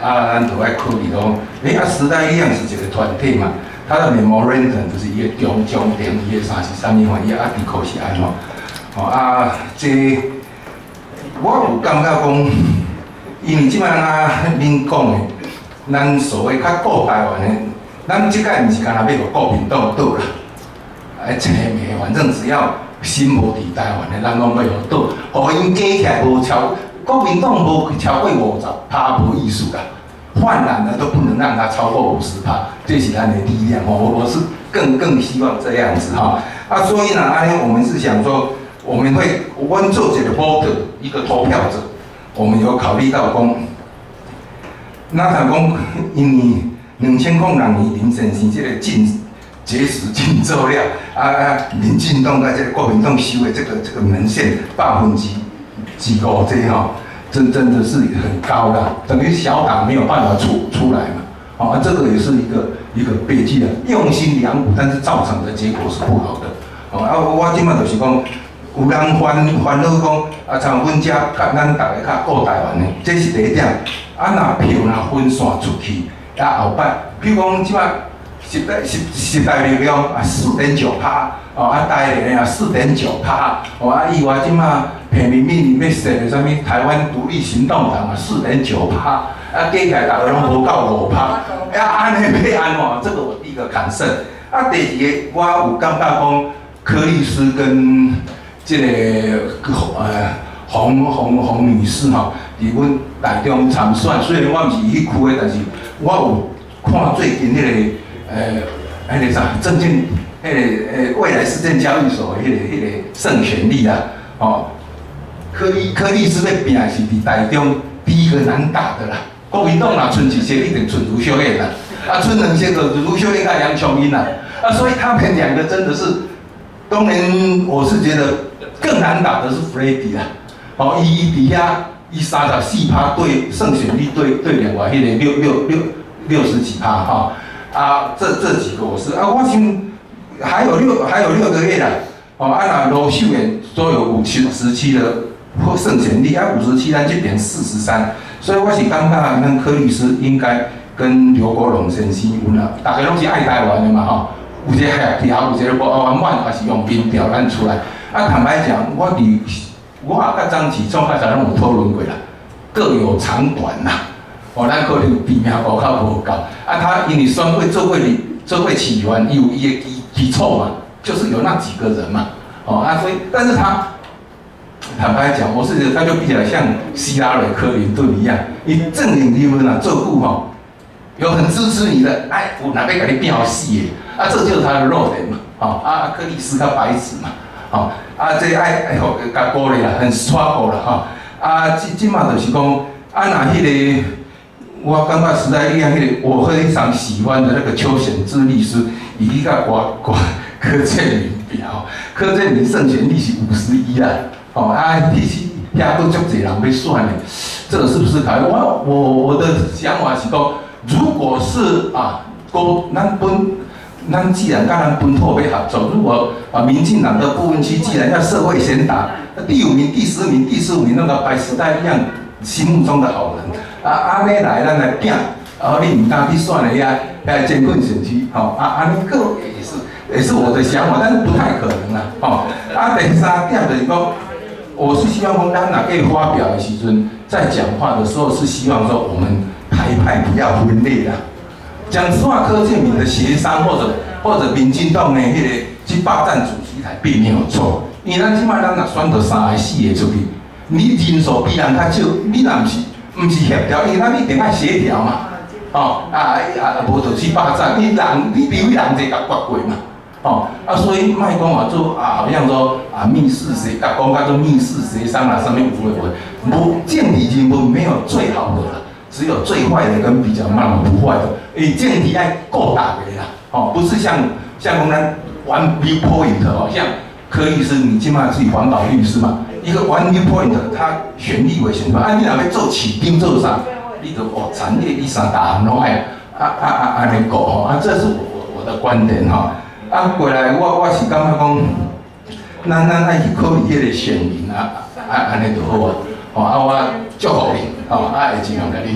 啊，咱就爱考虑讲，诶啊，时代力量是一个团体嘛，它的 memorandum 就是伊个中中点，伊个啥是啥物款，伊个 article 是安怎？哦啊，这我有感觉讲，因为即摆啊，恁讲的，咱所谓较顾台湾的，咱即摆毋是干那要互国民党倒啦，哎，切咩，反正只要心无伫台湾的，咱拢要互倒，互因加起来无超。 国民党无超过五十趴无艺术啦，泛蓝的都不能让它超过五十趴，这是咱的力量哦。我我是更更希望这样子哈啊，所以呢，安尼我们是想说，我们会温做一个 voter 一个投票者，我们有考虑到讲，那他讲因为两千零六年林先生这个进绝食进做了啊啊，民进党跟这个国民党收的这个这个门线百分之。 几个这哈，真真的是很高的，等于小党没有办法出出来嘛，哦，啊，这个也是一个一个悲剧啊，用心良苦，但是造成的结果是不好的，哦，啊，我即摆就是讲，有人烦烦恼讲，啊，像阮遮甲咱大家较顾台湾的，这是第一点，啊，若票若分散出去，啊，后摆，比如讲即摆时代时时代力量啊，四点九趴，哦，啊，台联啊，四点九趴，哦，啊，以外即摆。 平民民要设个啥物？台湾独立行动党啊，四点九趴，啊，加起来大概拢无够五趴，啊，安尼要安怎？这个我第一个感受。啊，第二个我有感觉讲，柯律师跟这个呃洪洪洪女士吼，伫阮台中参选，虽然我毋是迄区的，但是我有看最近迄、那个呃，迄、那个啥证券，迄、那个呃未来市政交易所迄、那个迄、那个胜选力啊，哦。 柯律柯律师要拼是伫台中第一个难打的啦。国民党若剩一些，一定剩卢秀燕啦。啊，剩两些个卢秀燕跟杨琼英啦。啊，所以他们两个真的是，当然我是觉得更难打的是 Freddy 啦。哦，伊伊底下伊三十四趴对胜选率对对另外迄个六六六六十几趴哈。啊，这这几个我是啊，我想还有六还有六个月啦。哦，啊那卢秀燕都有五七十七的。 或胜选率啊，五十七，咱这边四十三，所以我是感觉咱柯律师应该跟刘国龙先生有啦，大家拢是爱台湾的嘛吼，有一个协调，有一个无完满，还是用民调咱出来。啊，坦白讲，我伫我也甲张启忠、甲咱拢有讨论过啦，各有长短啦。哦，咱可能比名高较无够。啊，他因为选会做会里做会起源，有伊的基基础嘛，就是有那几个人嘛。哦，啊，所以，但是他。 坦白讲，我是觉得他就比较像希拉蕊、克林顿一样，你证明你们啊做顾吼，有很支持你的，哎，我哪边给你变好死的，啊，这就是他的弱点嘛，哦，啊，柯律师他白纸嘛，哦，啊，这爱哎吼，甲鼓励啦，很 struggle 啦，哈，啊，即即嘛就是讲，啊，那迄个，我感觉时代力量迄个，我非常喜欢的那个邱显智律师，伊去甲国国柯建铭比吼，柯建铭胜选率是五十一啦。 哦啊，其实遐都足侪人要选的，这个是不是考虑？我我我的想法是讲，如果是啊，国咱本咱既然跟咱本土要合作，如果啊民进党的部分区既然要社会先打，第五名、第十名、第十五名那个摆时代力量心目中的好人，啊安尼来咱来拼，然后你唔当去选的遐遐监困选区，吼啊安尼个也是也是我的想法，但是不太可能啦，吼啊第三点就是讲。 我是希望说，咱哪可以发表的时阵，在讲话的时候是希望说，我们台派不要分裂啦。讲实话，柯建铭的协商或者或者民进党的迄个去霸占主席台并没有错，因为咱起码咱若选到三个四个出去，你人数比人较少，你若毋是毋是协调，因为咱一定爱协调嘛。哦啊啊，无就去霸占，你人你比位人侪甲刮过嘛。 哦啊，所以卖讲话做啊，好像说啊密室协啊，讲叫做密室协商啦，上面不会不会，无政体人物没有最好的啦，只有最坏的跟比较慢不坏的。诶，政体爱够打的啦，哦，不是像像我们 one viewpoint 哦，像柯律师，你起码自己环保律师嘛，一个 one viewpoint， 他选立委选出来，啊，你若要做起定做啥，你就哦产业你三大行拢爱啊啊啊安尼搞吼，啊，这是我我我的观点哈。 啊，过来我我是感觉讲，咱咱爱去考虑迄个选民啊，啊安尼就好啊。哦啊，我祝福你，哦啊会尽量甲恁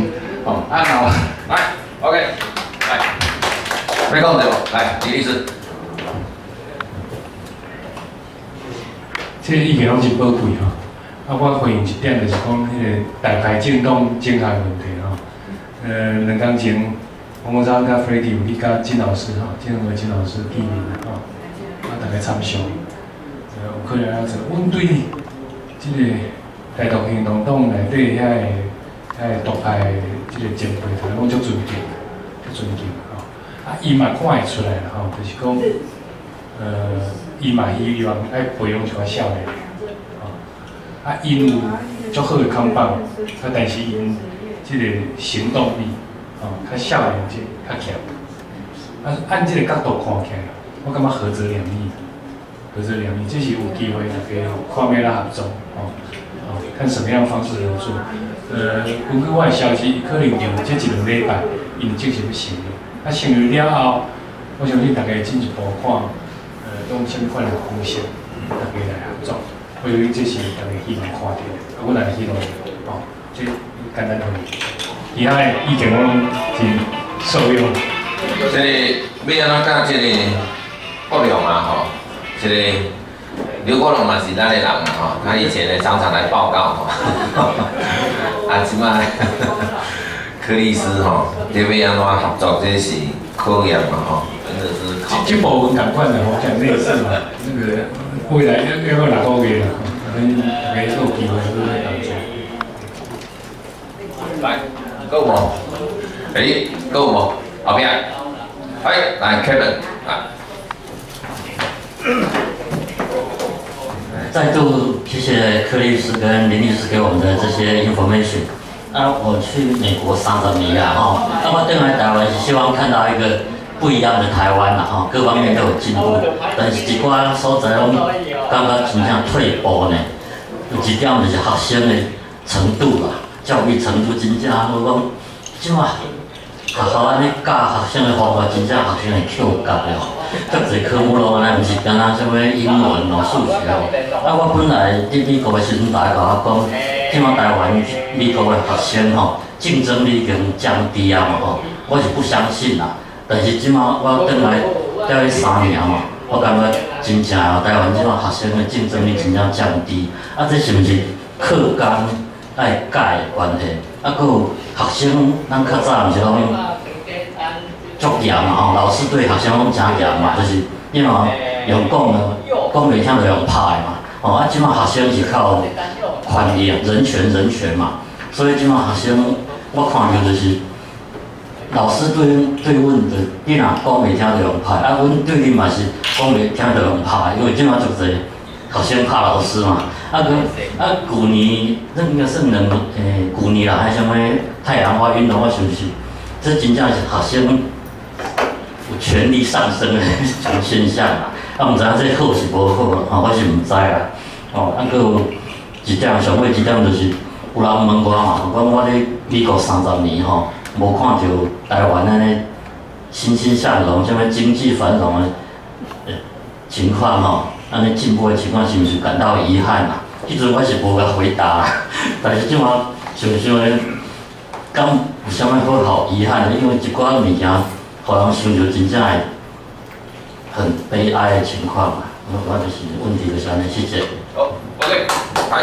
哦，啊，然后来 ，OK， 来，要讲对无？来，李律师。 这意见拢真宝贵吼。啊，我回应一点就是讲，迄个大排震动正确问题吼。呃，两天前，黄国超甲 Freddie 有去甲金老师吼，建和金老师见面吼，啊，大家参详。呃，有可能啊，就阮对即个台独行动党内底遐个遐个独派即个前辈，大家拢足尊敬，足尊敬吼。啊，伊嘛看会出来啦吼，就是讲，呃，伊嘛希望爱培养一寡少年。啊，因有足好的扛棒，啊，但是因即个行动力，吼、哦，较少年即较强。啊，按即个角度看起来，我感觉合则两利，合则两利，这是有机会大家看要哪合作，吼、哦，哦，看什么样方式合作。呃，根据我的消息，可能就这一两礼拜，因正式要成立。啊，成立了后，我相信大家进一步看，呃，用什么款的方式，大家来合作。我有这是大家希望看到，啊，我来希望，哦，这简单而已。其他的意见我拢真受用。 这个要安怎甲这个国良啊吼，这个刘国龙嘛是咱的人嘛吼，他以前呢常常来报告吼，啊，即摆柯律师吼，这要安怎合作，这是考验嘛吼，真的是考。 这部分赶快的，我讲类似嘛，那个。未来要要六个月啦，可能大家有机会都会合作。 来，够无？诶，够无？后边，哎，来 Kevin， 来。 再度谢谢柯律师跟林律师给我们的这些 information。啊，我去美国三十年啦，吼，那么回来台湾是希望看到一个。不一样的台湾啦，吼，各方面都有进步，但是一寡所在拢感觉真正退步呢。有一点就是学生的程度啦，教育程度真正我讲，即马学校安尼教学生的方法，真正学生会扣格了。足侪科目咯，安尼毋是干那什么英文咯、数学咯。啊，我本来伫美国的时阵，大家甲我讲，即马台湾美国的学生吼，竞争力已经降低啊嘛吼，我是不相信啦。但是即马我转来了迄三年嘛，我感觉真正哦，台湾即马学生的竞争力真正降低。啊，这是毋是课纲爱改的关系？啊，佫有学生，咱较早毋是讲足严嘛吼，老师对学生拢真严嘛，就是因为用讲的，讲袂听就用拍的嘛。哦，啊，即马学生是靠权利啊，人权人权嘛，所以即马学生我看着就是。老师对对阮就你若讲袂听就用拍，啊，阮对你嘛是讲袂听就用拍，因为即马足侪学生拍老师嘛。啊，佮啊，旧年这应该算两诶，旧年啦，还什么太阳花运动，我是毋是？这真正是学生有权力上升的一种现象啦。啊，毋知影这好是无好啦，吼，我是毋知啦。哦，啊，佮有一点上尾一点就是，有人问我嘛，讲我咧美国三十年吼。无看到台湾安尼欣欣向荣、什么经济繁荣的情况吼，安尼进步的情况是毋是感到遗憾啦？迄阵我是无甲回答，但是即马想想咧，敢有啥物好好遗憾的？因为一寡物件，互人想着真正会很悲哀的情况嘛。我我就是问题就是安尼，谢谢。 好 ，OK， 来。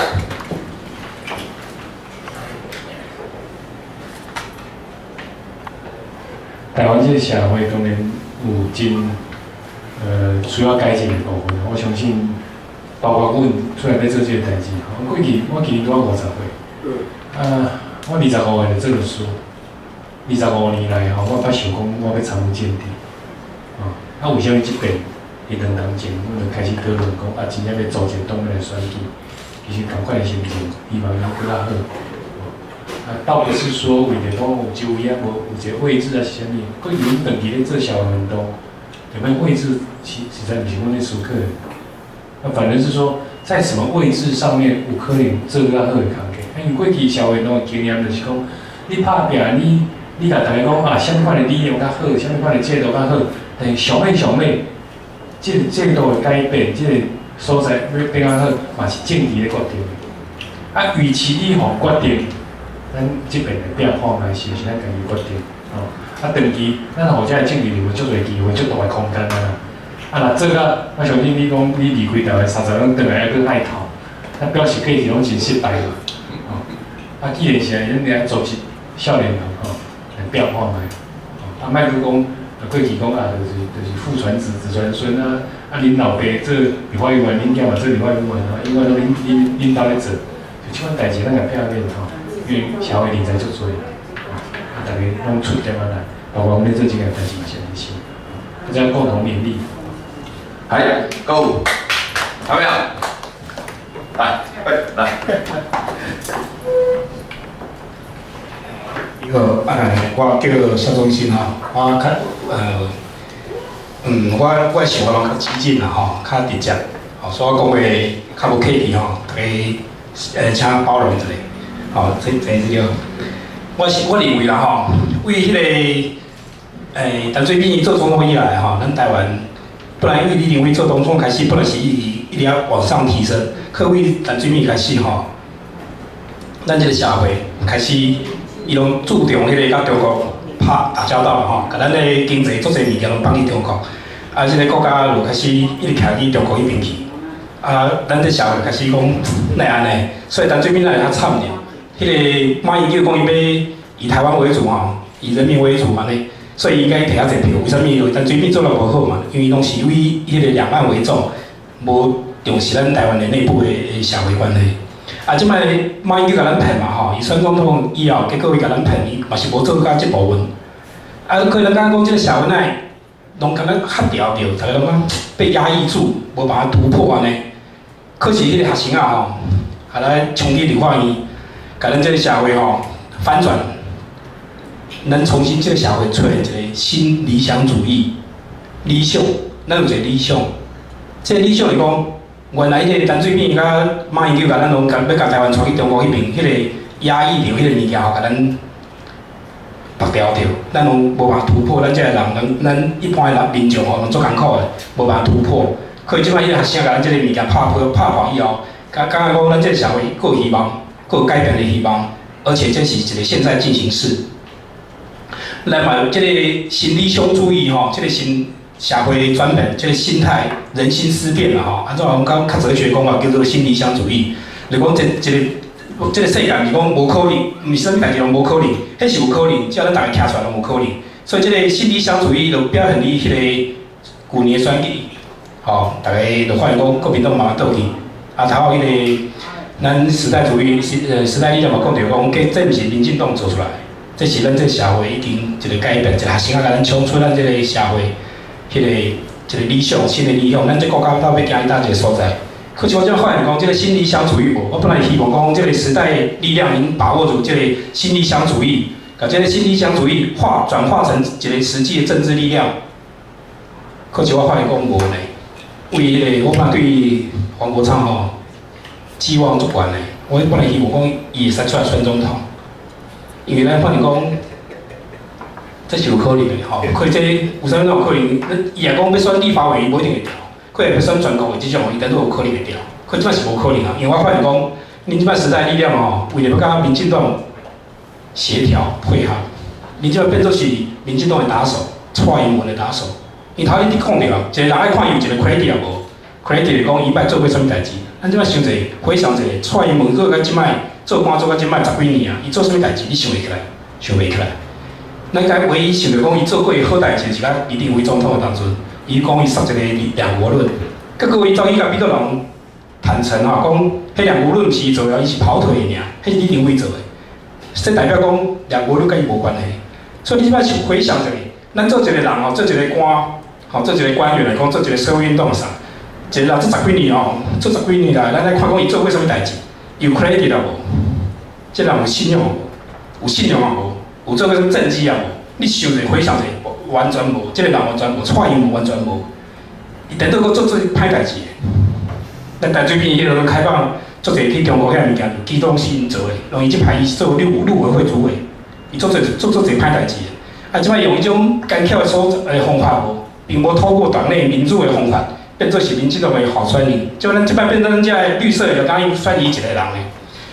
台湾这个社会当然有真呃需要改进的部分。我相信，包括阮出来要做这个代志，我过去我今年拄啊五十岁，啊，我二十五岁就做律师，二十五年来吼，我捌想讲我要参与政治，啊，啊为什么即边一两年前我就开始讨论讲啊，真正要组一个党来选举，其实同款的心情，希望能更较好。啊，倒不是说为着讲有就业无有一个位置啊是啥物，过去阮长期咧做社会运动，有没有位置其实在毋是阮咧思考的。啊，反正是说在什么位置上面有可能做较好的工作。因为过去社会运动的经验就是讲，你拍拼，你你甲大家讲啊，啥物款的理念较好，啥物款的制度较好，但是上尾上尾，即个制度的改变，即、这个所在要变较好，嘛是政治咧决定的。啊，与其你吼决定。 咱这边的变化嘛是是咱家己决定哦。啊，长期咱互遮个政治有足侪机会、足大个空间啊。啊，若做啊，我相信你讲你离开台湾三十年转来还佫爱头，那表示过去拢真失败了。哦，啊，既然是安尼，咱来组织少年人吼来变化嘛。哦，啊，莫佫讲。 过去讲啊，就是就是父传子，子传孙啊。啊，恁老爸做立法委员，恁囝嘛做立法委员啊，因为都恁恁恁兜咧做，就即款代志咱个避免吼，因为社会人才足多，啊，大家拢出点仔来，包括阮咧做即个代志嘛是安尼想，大家共同勉励。 来，购物，还没有？来，来。 好，啊，我叫肖忠新哈，我较呃，嗯，我我想法拢较激进啦吼，较直接，吼，所以我讲话较无客气吼，大家呃请包容一下，吼，这这这个，我是我认为啦吼，为迄、那个诶陈水扁做总统以来吼，咱台湾本来为李登辉做总统开始，本来是一一直要往上提升，可为陈水扁开始吼，咱这个社会开始。 伊拢注重迄个甲中国拍打交道吼，甲咱的经济足侪物件拢放伫中国，啊，即、这个国家就开始一直徛伫中国迄边去，啊，咱这社会开始讲奈安尼，所以陈水扁来较惨点。迄、那个马英九讲伊要以台湾为主吼，以人民为主安尼，所以应该摕较侪票。为什么？因为陈水扁做得无好嘛，因为拢是以迄个两岸为重，无重视咱台湾的内部的社会关系。 啊，即摆马英九甲咱骗嘛吼，伊选总统以后，结果伊甲咱骗，伊嘛是无做到即部分。啊，可能刚讲即个社会内，拢感觉较调调，大家拢讲被压抑住，无办法突破安尼。可是迄个学生啊吼，啊来冲击立法院，甲咱即个社会吼翻转，咱重新即个社会出现一个新理想主义理想，咱有一个理想，即、这个理想是讲。 原来迄个陈水扁甲马英九甲咱拢甲要甲台湾带去中国迄边，迄、那个压抑着迄个物件吼，甲咱拔掉着，咱拢无办法突破。咱这个人，咱咱一般人民众吼，拢足艰苦的，无办法突破。可是即摆迄个学生甲咱这个物件拍破拍破以后，感感觉讲咱这个社会佫有希望，佫有改变的希望，而且这是一个现在进行式。咱嘛有这个新理想主义吼，这个新。 社会转变，即、这个心态、人心思变啦吼。按照我们讲较哲学讲法，叫做新理想主义。就讲这、这个、这个世界是讲无可能，毋是啥物代志拢无可能，迄是有可能，只要咱大家徛出来拢无可能。所以即个新理想主义就表现伫迄个旧年的选举，吼，大家就发现讲国民党慢慢倒去。啊，头后迄个咱时代主义时呃时代力量嘛讲着讲，这这毋是民进党做出来，这是咱这个社会已经一个改变，一个学生啊，甲咱冲出咱这个社会。 迄、那个一个理想，新的理想，咱这国家到要行到一个所在。可是我即发现讲，这个新理想主义无，我本来希望讲，这个时代力量能把握住这个新理想主义，把这个新理想主义化转化成一个实际的政治力量。可是我发现讲无呢，为迄个我本来对黄国昌吼寄望足悬的，我本来希望讲伊会使出来选总统，因为咱发现讲。 这是有可能的吼，可这有啥物有可能？伊也讲要选立法委员，无一定会调；可会要选全国的这种，伊都有可能会调。可即摆是无可能啊，因为我发现讲，恁即摆时代力量吼，为了要甲民进党协调配合，恁即摆变做是民进党的打手，蔡英文的打手。因头一直讲着，一个人爱看伊有一个 credit 也无 ，credit 讲伊摆做过啥物代志。咱即摆想者，回想者，蔡英文做到即摆做官做到即摆十几年啊，伊做啥物代志，你想袂起来，想袂起来。 咱该唯一想着讲，伊做过好代志，是甲李登辉总统的当阵，伊讲伊设一个两国论，结果伊走去甲美国人坦诚吼，讲迄两国论是伊做了，伊是跑腿的尔，迄是李登辉做的，这代表讲两国论甲伊无关系。所以你即摆回想者，咱做一个人吼，做一个官，吼做一个官员来讲，做一个社会运动啥，一个人做十几年吼，做十几年来，咱来看讲伊做过啥物代志，有 credit 啊无？这人有信用无？有信用啊无？ 有做过什政绩啊无？你想者回想者，完全无，即、这个人完全无，蔡英文完全无。伊等到搁做做歹代志。咱陈水扁迄落开放做者去中国遐物件，基本是因做的，用伊即排伊是做陆陆委会主委，伊做做做做者歹代志。啊，即摆用迄种奸巧的手诶方法无，并无透过党内民主的方法，变做是民进党的候选人。即摆咱即摆变做咱遮个绿色的，就讲伊选伊一个人诶。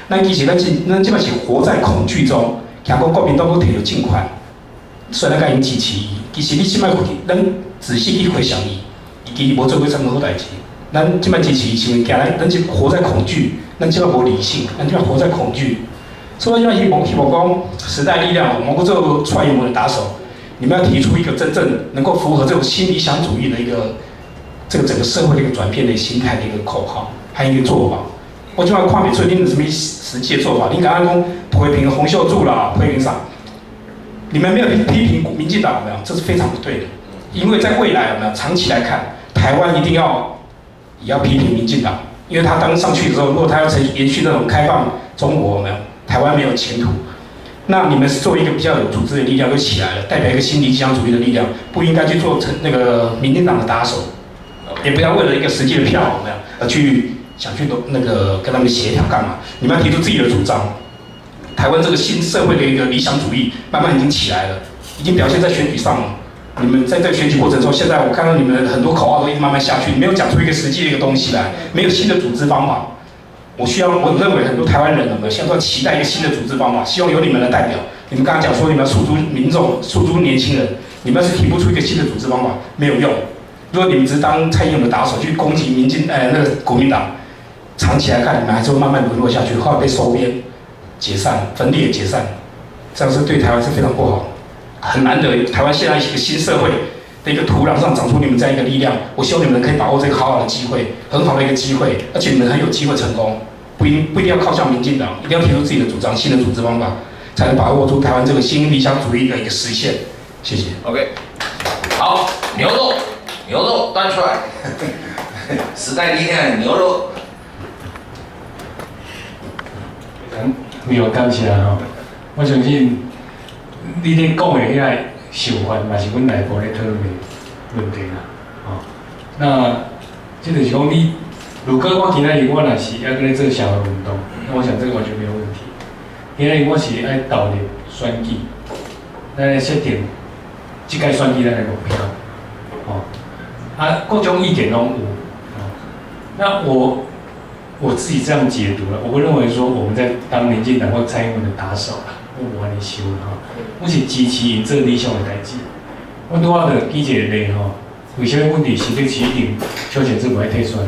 咱其实咱即咱即摆是活在恐惧中，听讲国民党要摕到政权，虽然咱因支持伊，其实你即摆回去，咱仔细去回想伊，伊其实无做过什么好代志。咱即摆支持伊，是因为惊咱咱即活在恐惧，咱即摆无理性，咱即摆活在恐惧。所以即摆希望希望讲时代力量，我们做创业的打手，你们要提出一个真正能够符合这种新理想主义的一个这个整个社会的一个转变的心态的一个口号，还有一个做法。我即摆看不出恁有什么实际的做法。恁刚刚讲批评洪秀柱啦，批评啥？你们没有批评民进党，有没有？这是非常不对的。因为在未来有没有长期来看，台湾一定要也要批评民进党，因为他当上去的时候，如果他要延延续那种开放中国，有没有？台湾没有前途。那你们作为一个比较有组织的力量就起来了，代表一个新理想主义的力量，不应该去做成那个民进党的打手，也不要为了一个实际的票，有没有？而去想去那个跟他们协调干嘛？你们要提出自己的主张。台湾这个新社会的一个理想主义慢慢已经起来了，已经表现在选举上了。你们在这个选举过程中，现在我看到你们很多口号都一直慢慢下去，你没有讲出一个实际的一个东西来，没有新的组织方法。我需要，我认为很多台湾人呢，现在都期待一个新的组织方法，希望有你们的代表。你们刚刚讲说你们要诉诸民众、诉诸年轻人，你们要是提不出一个新的组织方法，没有用。如果你们只是当蔡英文的打手去攻击民进，呃，那个国民党，长期来看，你们还是会慢慢沦落下去，后来被收编、解散、分裂、解散，这样是对台湾是非常不好。很难得，台湾现在一个新社会的一个土壤上长出你们这样一个力量，我希望你们可以把握这个好好的机会，很好的一个机会，而且你们很有机会成功。不一不一定要靠向民进党，一定要提出自己的主张、新的组织方法，才能把握住台湾这个新理想主义的一个实现。谢谢。 OK， 好，牛肉，牛肉端出来，时代力量的牛肉。 非常感谢吼，我相信你咧讲的迄个想法，嘛是阮内部咧讨论的问题啦。吼，那即就是讲你。如果我今仔日我若是要咧做社会运动，那我想这个完全没有问题。今仔日我是爱导入选举，咱来设定即届选举咱的目标，哦，啊，各种意见拢有，哦，那我我自己这样解读了，我不认为说我们在当民进党或蔡英文的打手啦，我安尼想哈，我是支持因做理想的代志。我拄仔就记一个例吼，为什么阮伫新北市一定邱显智不爱退选？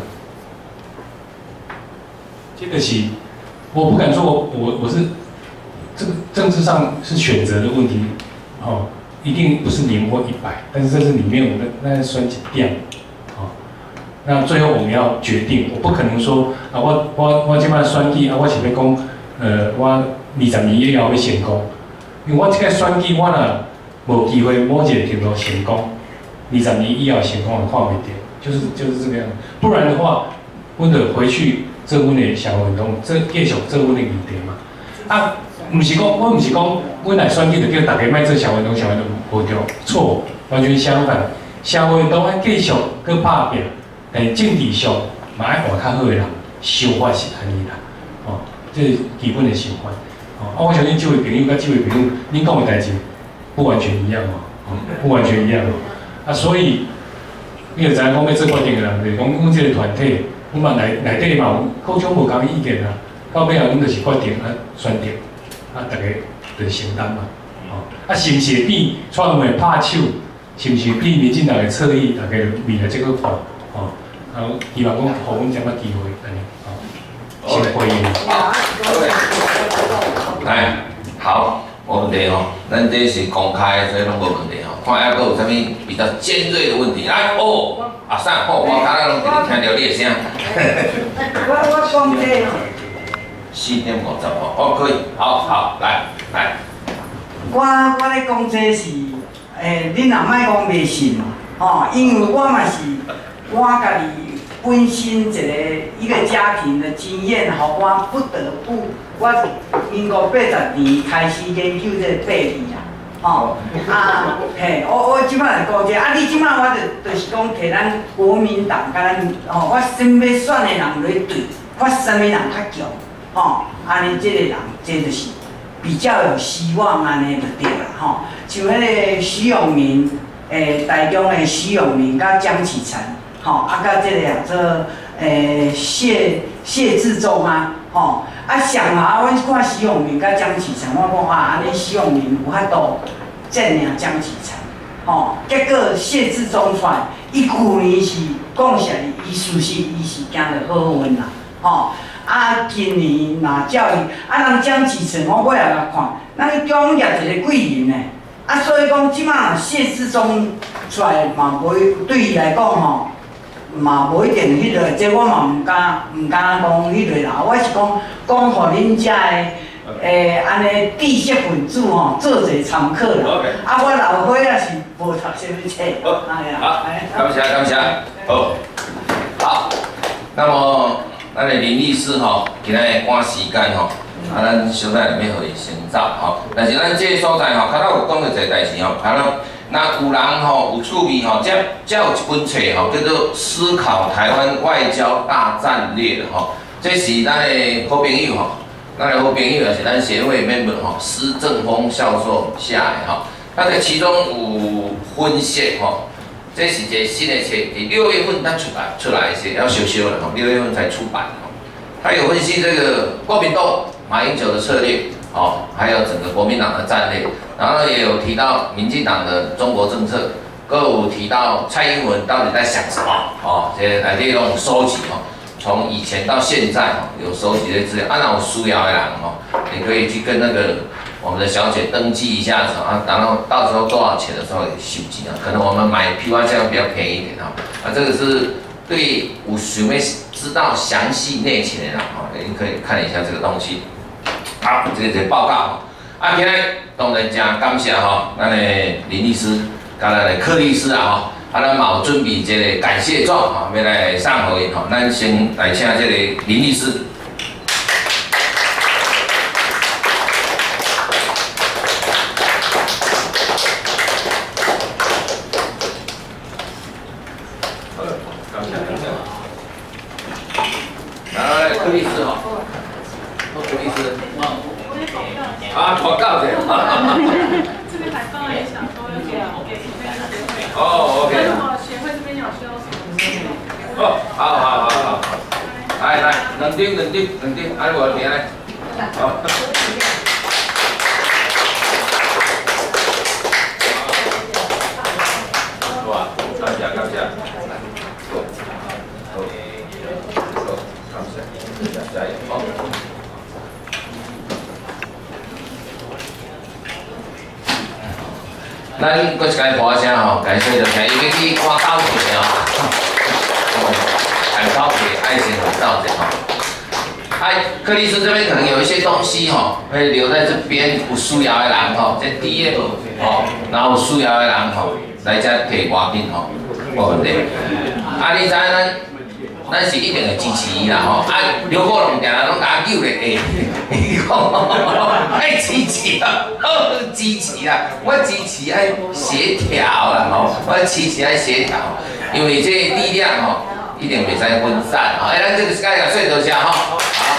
这个是，我不敢说我我我是这个政治上是选择的问题，哦，一定不是零或一百，但是这是里面我们那算几点，哦，那最后我们要决定，我不可能说啊，我我我即摆选举啊，我是要讲，呃，我二十年以后要成功，因为我这个选举我若无机会某一个程度成功，二十年以后成功的看袂到，就是就是这个样子，不然的话，我得回去。做阮的社会运动，做继续做阮的议题嘛。啊，毋是讲，我毋是讲，阮来选举就叫大家莫做社会运动，社会运动无对，错，完全相反。社会运动爱继续搁拍拼，但是政治上嘛爱换较好的人，想法是安尼啦。哦，这是基本的想法。哦，啊，我相信这位朋友甲这位朋友，恁讲的代志不完全一样嘛，哦，不完全一样。啊，所以你就知影讲要做决定的人，就是讲阮这个团体。阮嘛内内底嘛有各种无同意见啊，到尾后阮就是决定啊选择，啊大家就是承担嘛，哦，啊是毋是比蔡英文拍手，是毋是比民进党的侧翼，大家未来这个看，哦，然后希望讲互阮这么机会，安尼，哦，先回应。 来，好，无问题吼，咱这是公开，所以拢无问题吼。看下佫有啥物比较尖锐的问题，来哦。阿三，好，我刚刚拢直直听到你的声。 我我讲这四点五十哦，哦可以，好好来来。 我我咧讲这是，诶，恁若莫讲迷信嘛，吼，因为我嘛是我家己本身一个一个家庭的经验，互我不得不，我民国八十年开始研究这个八字啊。哦，啊，嘿，我我即摆来讲者，啊，你即摆我就就是讲摕咱国民党甲咱，吼，我先要选的人来对，我什么人较强，吼，安尼即个人，这就是比较有希望安尼就对啦，吼。像迄个徐永明，诶，台中的徐永明甲江启臣，吼，啊，甲即个做诶谢谢志忠啊，吼。 啊上下阮看徐永明甲江启臣，我讲啊，安尼徐永明有法度占领江启臣，吼、哦，结果谢志忠出来，伊旧年是讲实，伊事实伊是行着好运啦，吼、哦。 啊，今年若照伊，啊，人江启臣，我尾来甲看，咱中业一个贵人呢。啊，所以讲即马谢志忠出来嘛，无对伊来讲吼，嘛无一定迄、那个，这我嘛毋敢毋敢讲迄个啦。我是讲讲，互恁遮的诶安尼知识分子吼，做一个参考啦。啊，我老伙仔是无读什么册。哎呀， 好，感谢感谢，好，好，那么。 咱的林律师吼，今仔赶时间吼，啊，咱小等下要互伊先走吼。但是咱这个所在吼，较早有讲到一个代志吼，较早那有人吼有趣味吼，才才有一本册吼，叫做《思考台湾外交大战略》的吼。这是咱的好朋友吼，咱的好朋友也是咱协会 member 吼，施正峰教授写的吼。它的其中有分析吼。 这是一个新的册，伫六月份才出来，出来是要修修了吼，六月份才出版吼。他有分析这个国民党马英九的策略，哦，还有整个国民党的战略，然后也有提到民进党的中国政策，各有提到蔡英文到底在想什么，哦，这些来这种收集哦，从以前到现在哦，有收集的资料，按照需要的人哦，你可以去跟那个。 我们的小姐登记一下子啊，然后到时候多少钱的时候也收集啊，可能我们买批发价比较便宜一点啊。啊，这个是对有想要知道详细内情的人啊，你可以看一下这个东西。好，这个是报告啊。今天当然真感谢哈，咱的林律师、甲咱的柯律师啊哈，啊咱嘛有准备这个感谢状哈，要来送给因哈。咱先来请这个林律师。 柯律师哈，柯律师，啊，广告的， 这边海报也想说要给给协会， 哦 ，OK， 如果协会这边有需要什么， 哦，好好好好，来来，两丁两丁两丁，按我点来，好。哇，感谢感谢。 加油！好。咱搁一摆播声吼，感谢就听，伊要去看斗地哦，看斗地，爱情很斗地吼。哎，柯律师这边可能有一些东西吼，会留在这边，有需要的人吼，这 D M 吼，然后有需要的人吼，来这摕外面吼，无问题。啊，你知咱？ 咱是一定会支持伊啦吼，啊，刘国龙定定拢甲我救咧，伊讲爱支持啊，好支持啦，我支持爱协调啦吼，我支持爱协调，因为这力量吼一定袂使分散吼，哎，咱这个时间也睡着下吼，好，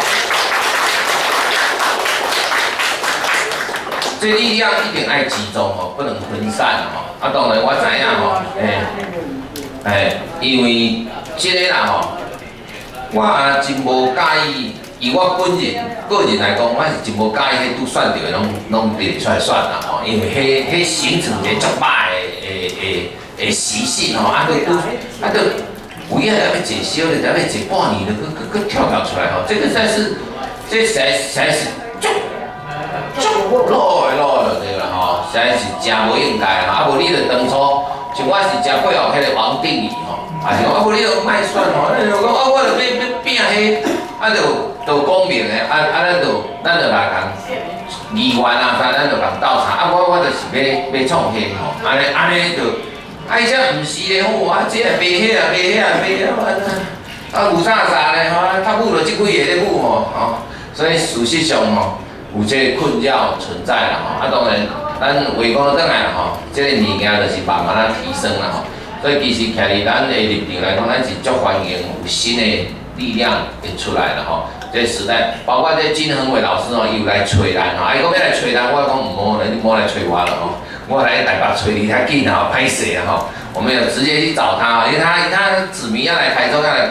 这力量一定爱集中吼，不能分散吼，啊，当然我知影吼，诶，诶，因为这个啦吼。 我啊真无介意，以我本人个人来讲，我是真无介意迄拄选着的拢拢变出来选啦吼，因为迄迄形成一个足歹的诶诶诶习性吼，啊，佮佮啊，佮有影要坐小的，要坐半年的，佮佮佮跳跳出来吼，这个实在是，这实在实在是足足老的老的对啦吼，实在是真无应该啦，啊无你著当初像我是真配合迄个王定宇吼。 啊是讲啊，无你著卖选吼，你著讲啊，我著要要拼迄，啊著著公平的，啊啊咱著咱著来共议员啊，啥咱著共斗相，啊我我著是要要创迄吼，安尼安尼著，啊伊这毋是咧吼，啊这卖迄啊卖迄啊卖迄啊，啊有啥啥咧吼，较母著即几个咧母吼，吼，所以事实上吼有这困扰存在啦吼，啊当然咱话讲倒来啦吼，这个物件著是慢慢啊提升啦吼。 所以其实徛伫咱的立场来讲，咱是足欢迎有新的力量会出来了吼。这个时代，包括这金恒伟老师吼，伊有来找咱吼，啊伊讲要来找咱，我讲唔好，你唔好来找我了吼，我来台北找你较紧吼，歹势啊吼。我们有直接去找他，因为他他指明要来台中，要来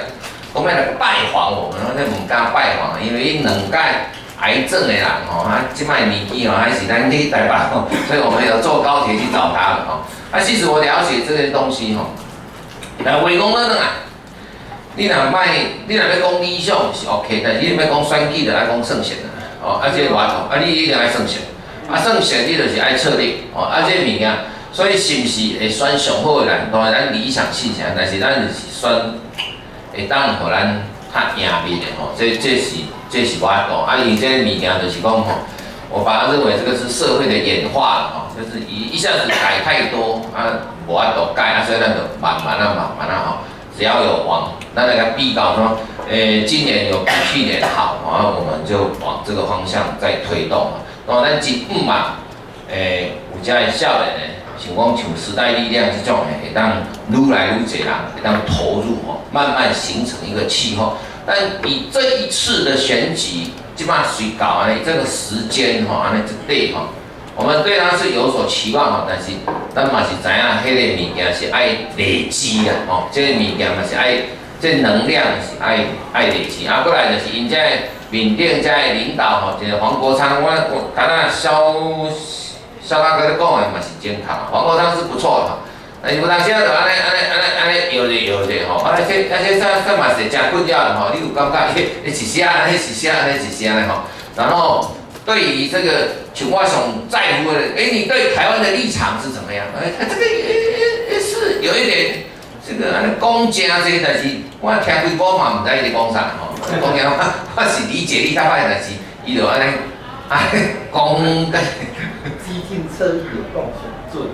讲要来拜访我们，我就唔敢拜访，因为伊两届癌症的人吼，啊，即摆年纪哦，还是咱去台北吼，所以我们有坐高铁去找他们吼。啊，其实我了解这些东西吼，来话讲了啊，你若卖，你若要讲理想是 OK， 但是你要讲选举就爱讲算钱啦，哦，啊，这个我讲，啊，你一定爱算钱，啊，算钱你就是爱策略，哦，啊，这物件，所以是毋是会选上好的人，当然咱理想性强，但是咱就是选会当互咱较赢面的吼，这这是。这是我讲，啊，因这个物件就是讲吼，我把它认为这个是社会的演化了吼，就是一一下子改太多啊，无法度改啊，所以咱就慢慢啊慢慢啊吼，只要有往咱那个比较说，诶、欸，今年有比去年好，然后我们就往这个方向再推动。然后咱进步嘛，诶、欸，有遮个少年呢，像讲像时代力量这种诶，会当愈来愈侪人会当投入吼，慢慢形成一个气候。但以这一次的选举，基本上谁搞啊？这个时间哈，安尼一对哈，我们对它是有所期望哈，但是咱嘛是知影，迄个物件是爱累积的吼，这个物件嘛是爱，这能量是爱爱累积。啊，过来就是因这缅甸这领导吼，就是黄国昌，我我刚才肖肖大哥咧讲的嘛是真确，黄国昌是不错的哈。但是有当时啊，就安尼安尼安尼安尼摇咧摇咧吼，啊，这啊这这这嘛是真骨了的吼，你有感觉？迄迄是啥？迄是啥？迄是啥咧吼？然后对于这个，像我上在乎的，哎、欸，你对台湾的立场是怎么样？哎、欸，这个也也是有一点这个安尼讲正这，但是我听规波嘛，唔知伊咧讲啥吼。讲正我我是理解你大概，但是伊就安尼安尼讲个。 激进车有共同准。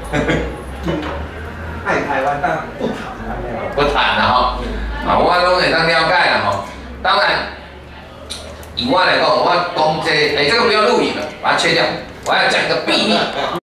爱台湾，但不谈啊， 不谈了哈，啊，我拢会当了解了哈。当然，以我来讲，我讲这，哎、欸，这个不要录影了，把它切掉。我要讲一个秘密。